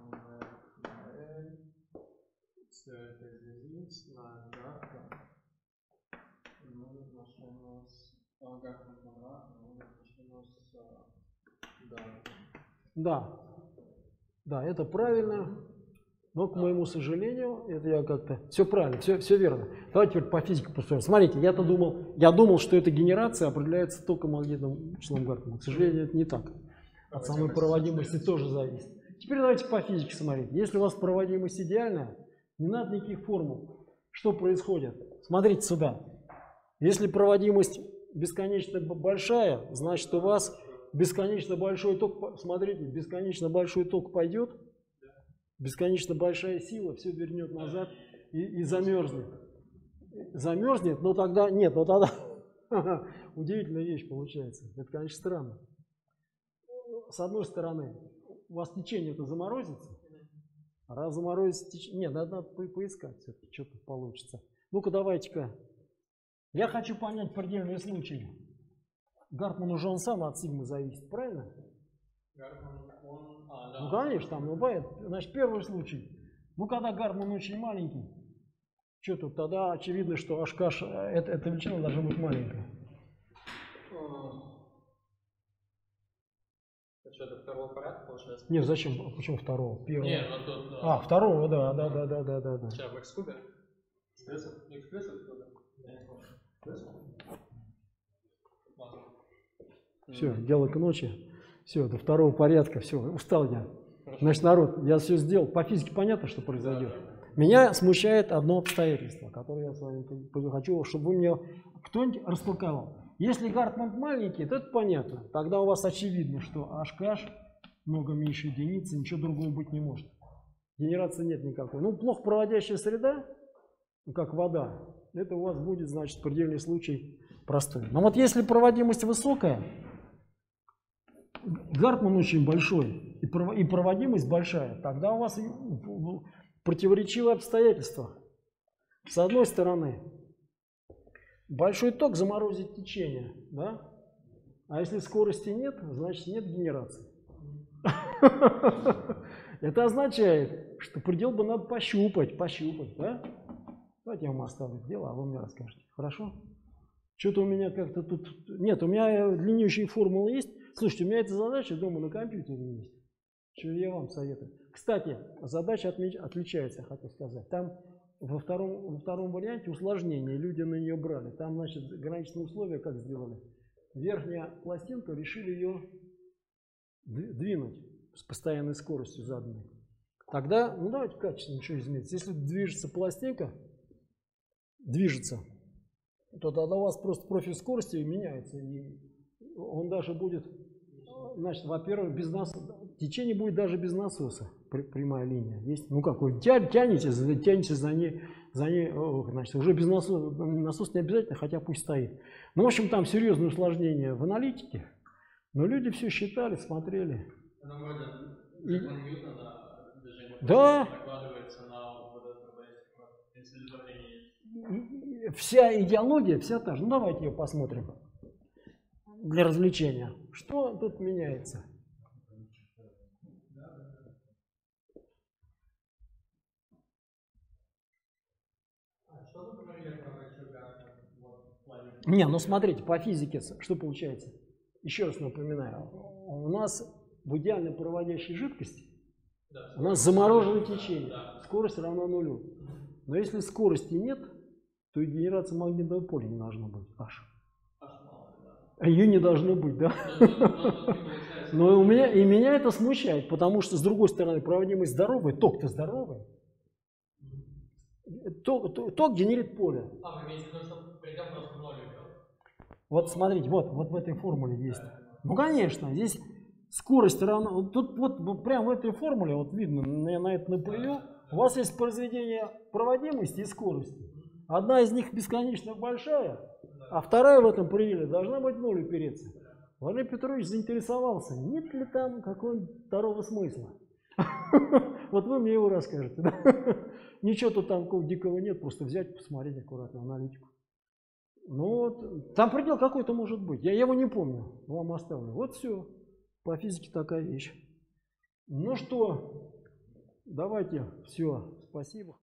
Все это делить на графа. Умножить на шинус графа квадрат, умножить на шинус графа. Да. Да, это правильно. Но, к моему сожалению, это я как-то... Все правильно, все верно. Давайте теперь по физике построим. Смотрите, я думал, что эта генерация определяется только магнитным числом Гаркмана. К сожалению, это не так. От самой проводимости тоже зависит. Теперь давайте по физике смотреть. Если у вас проводимость идеальная, не надо никаких формул. Что происходит? Смотрите сюда. Если проводимость бесконечно большая, значит у вас бесконечно большой ток. Смотрите, бесконечно большой ток пойдет, бесконечно большая сила все вернет назад и замерзнет. Замерзнет, но тогда нет, но тогда удивительная вещь получается. Это, конечно, странно. С одной стороны, у вас течение-то заморозится. Раз заморозится течение... Нет, надо поискать все-таки, что тут получится. Ну-ка, давайте-ка. Я хочу понять предельные случаи. Гаркман уже он сам от сигмы зависит, правильно? Гаркман, он... да. Ну, конечно, там бывает. Значит, первый случай. Ну, когда Гаркман очень маленький, что тут? Тогда очевидно, что HK, эта величина должна быть маленькая. Что, это второго порядка получается? Нет, зачем? Почему второго? Первого. Нет, ну тут... А, второго, да. Сейчас, в x кубе? X плюс Все, дело к ночи. Все, до второго порядка. Все, устал я. Значит, народ, я все сделал. По физике понятно, что произойдет. Меня смущает одно обстоятельство, которое я с вами хочу, чтобы вы мне кто-нибудь распаковал. Если Гаркман маленький, то это понятно. Тогда у вас очевидно, что HK много меньше единицы, ничего другого быть не может. Генерации нет никакой. Ну, плохо проводящая среда, как вода, это у вас будет, значит, предельный случай простой. Но вот если проводимость высокая, Гаркман очень большой и проводимость большая, тогда у вас противоречивые обстоятельства. С одной стороны, большой ток заморозит течение, да? А если скорости нет, значит нет генерации. Это означает, что предел бы надо пощупать, да? Давайте я вам оставлю дело, а вы мне расскажете. Хорошо? Что-то у меня как-то тут... Нет, у меня длиннющие формулы есть. Слушайте, у меня эта задача дома на компьютере есть. Что я вам советую. Кстати, задача отличается, хотел сказать. Там во втором варианте усложнение, люди на нее брали. Там, значит, граничные условия как сделали. Верхняя пластинка, решили ее двинуть с постоянной скоростью заданной. Тогда, ну давайте качественно ничего изменится. Если движется пластинка, то тогда у вас просто профиль скорости меняется. И он даже будет, значит, во-первых, без насоса. Течение будет даже без насоса. Прямая линия. Есть, ну как, вы тянете за ней, значит, уже без насоса, насос не обязательно, хотя пусть стоит. Ну, в общем, там серьезные усложнения в аналитике, но люди все считали, смотрели. Да. Вся идеология, вся та же. Ну, давайте ее посмотрим для развлечения. Что тут меняется? Не, ну смотрите, по физике что получается? Еще раз напоминаю, у нас в идеально проводящей жидкости у нас замороженное течение, скорость равна нулю. Но если скорости нет, то и генерация магнитного поля не должно быть. Ее не должно быть, да? Но меня это смущает, потому что, с другой стороны, проводимость здоровая, ток-то здоровый. Ток генерит поле. Вот смотрите, вот в этой формуле есть. Ну, конечно, здесь скорость равна... Тут вот прямо в этой формуле, вот видно, на это НПО, у вас есть произведение проводимости и скорости. Одна из них бесконечно большая, А вторая в этом пределе должна быть 0 упереться. Владимир Петрович заинтересовался, нет ли там какого-нибудь второго смысла. Вот вы мне его расскажете. Да? Ничего тут там такого дикого нет, просто взять, посмотреть аккуратно аналитику. Ну вот, там предел какой-то может быть, я его не помню, вам оставлю. Вот все, по физике такая вещь. Ну что, давайте, все, спасибо.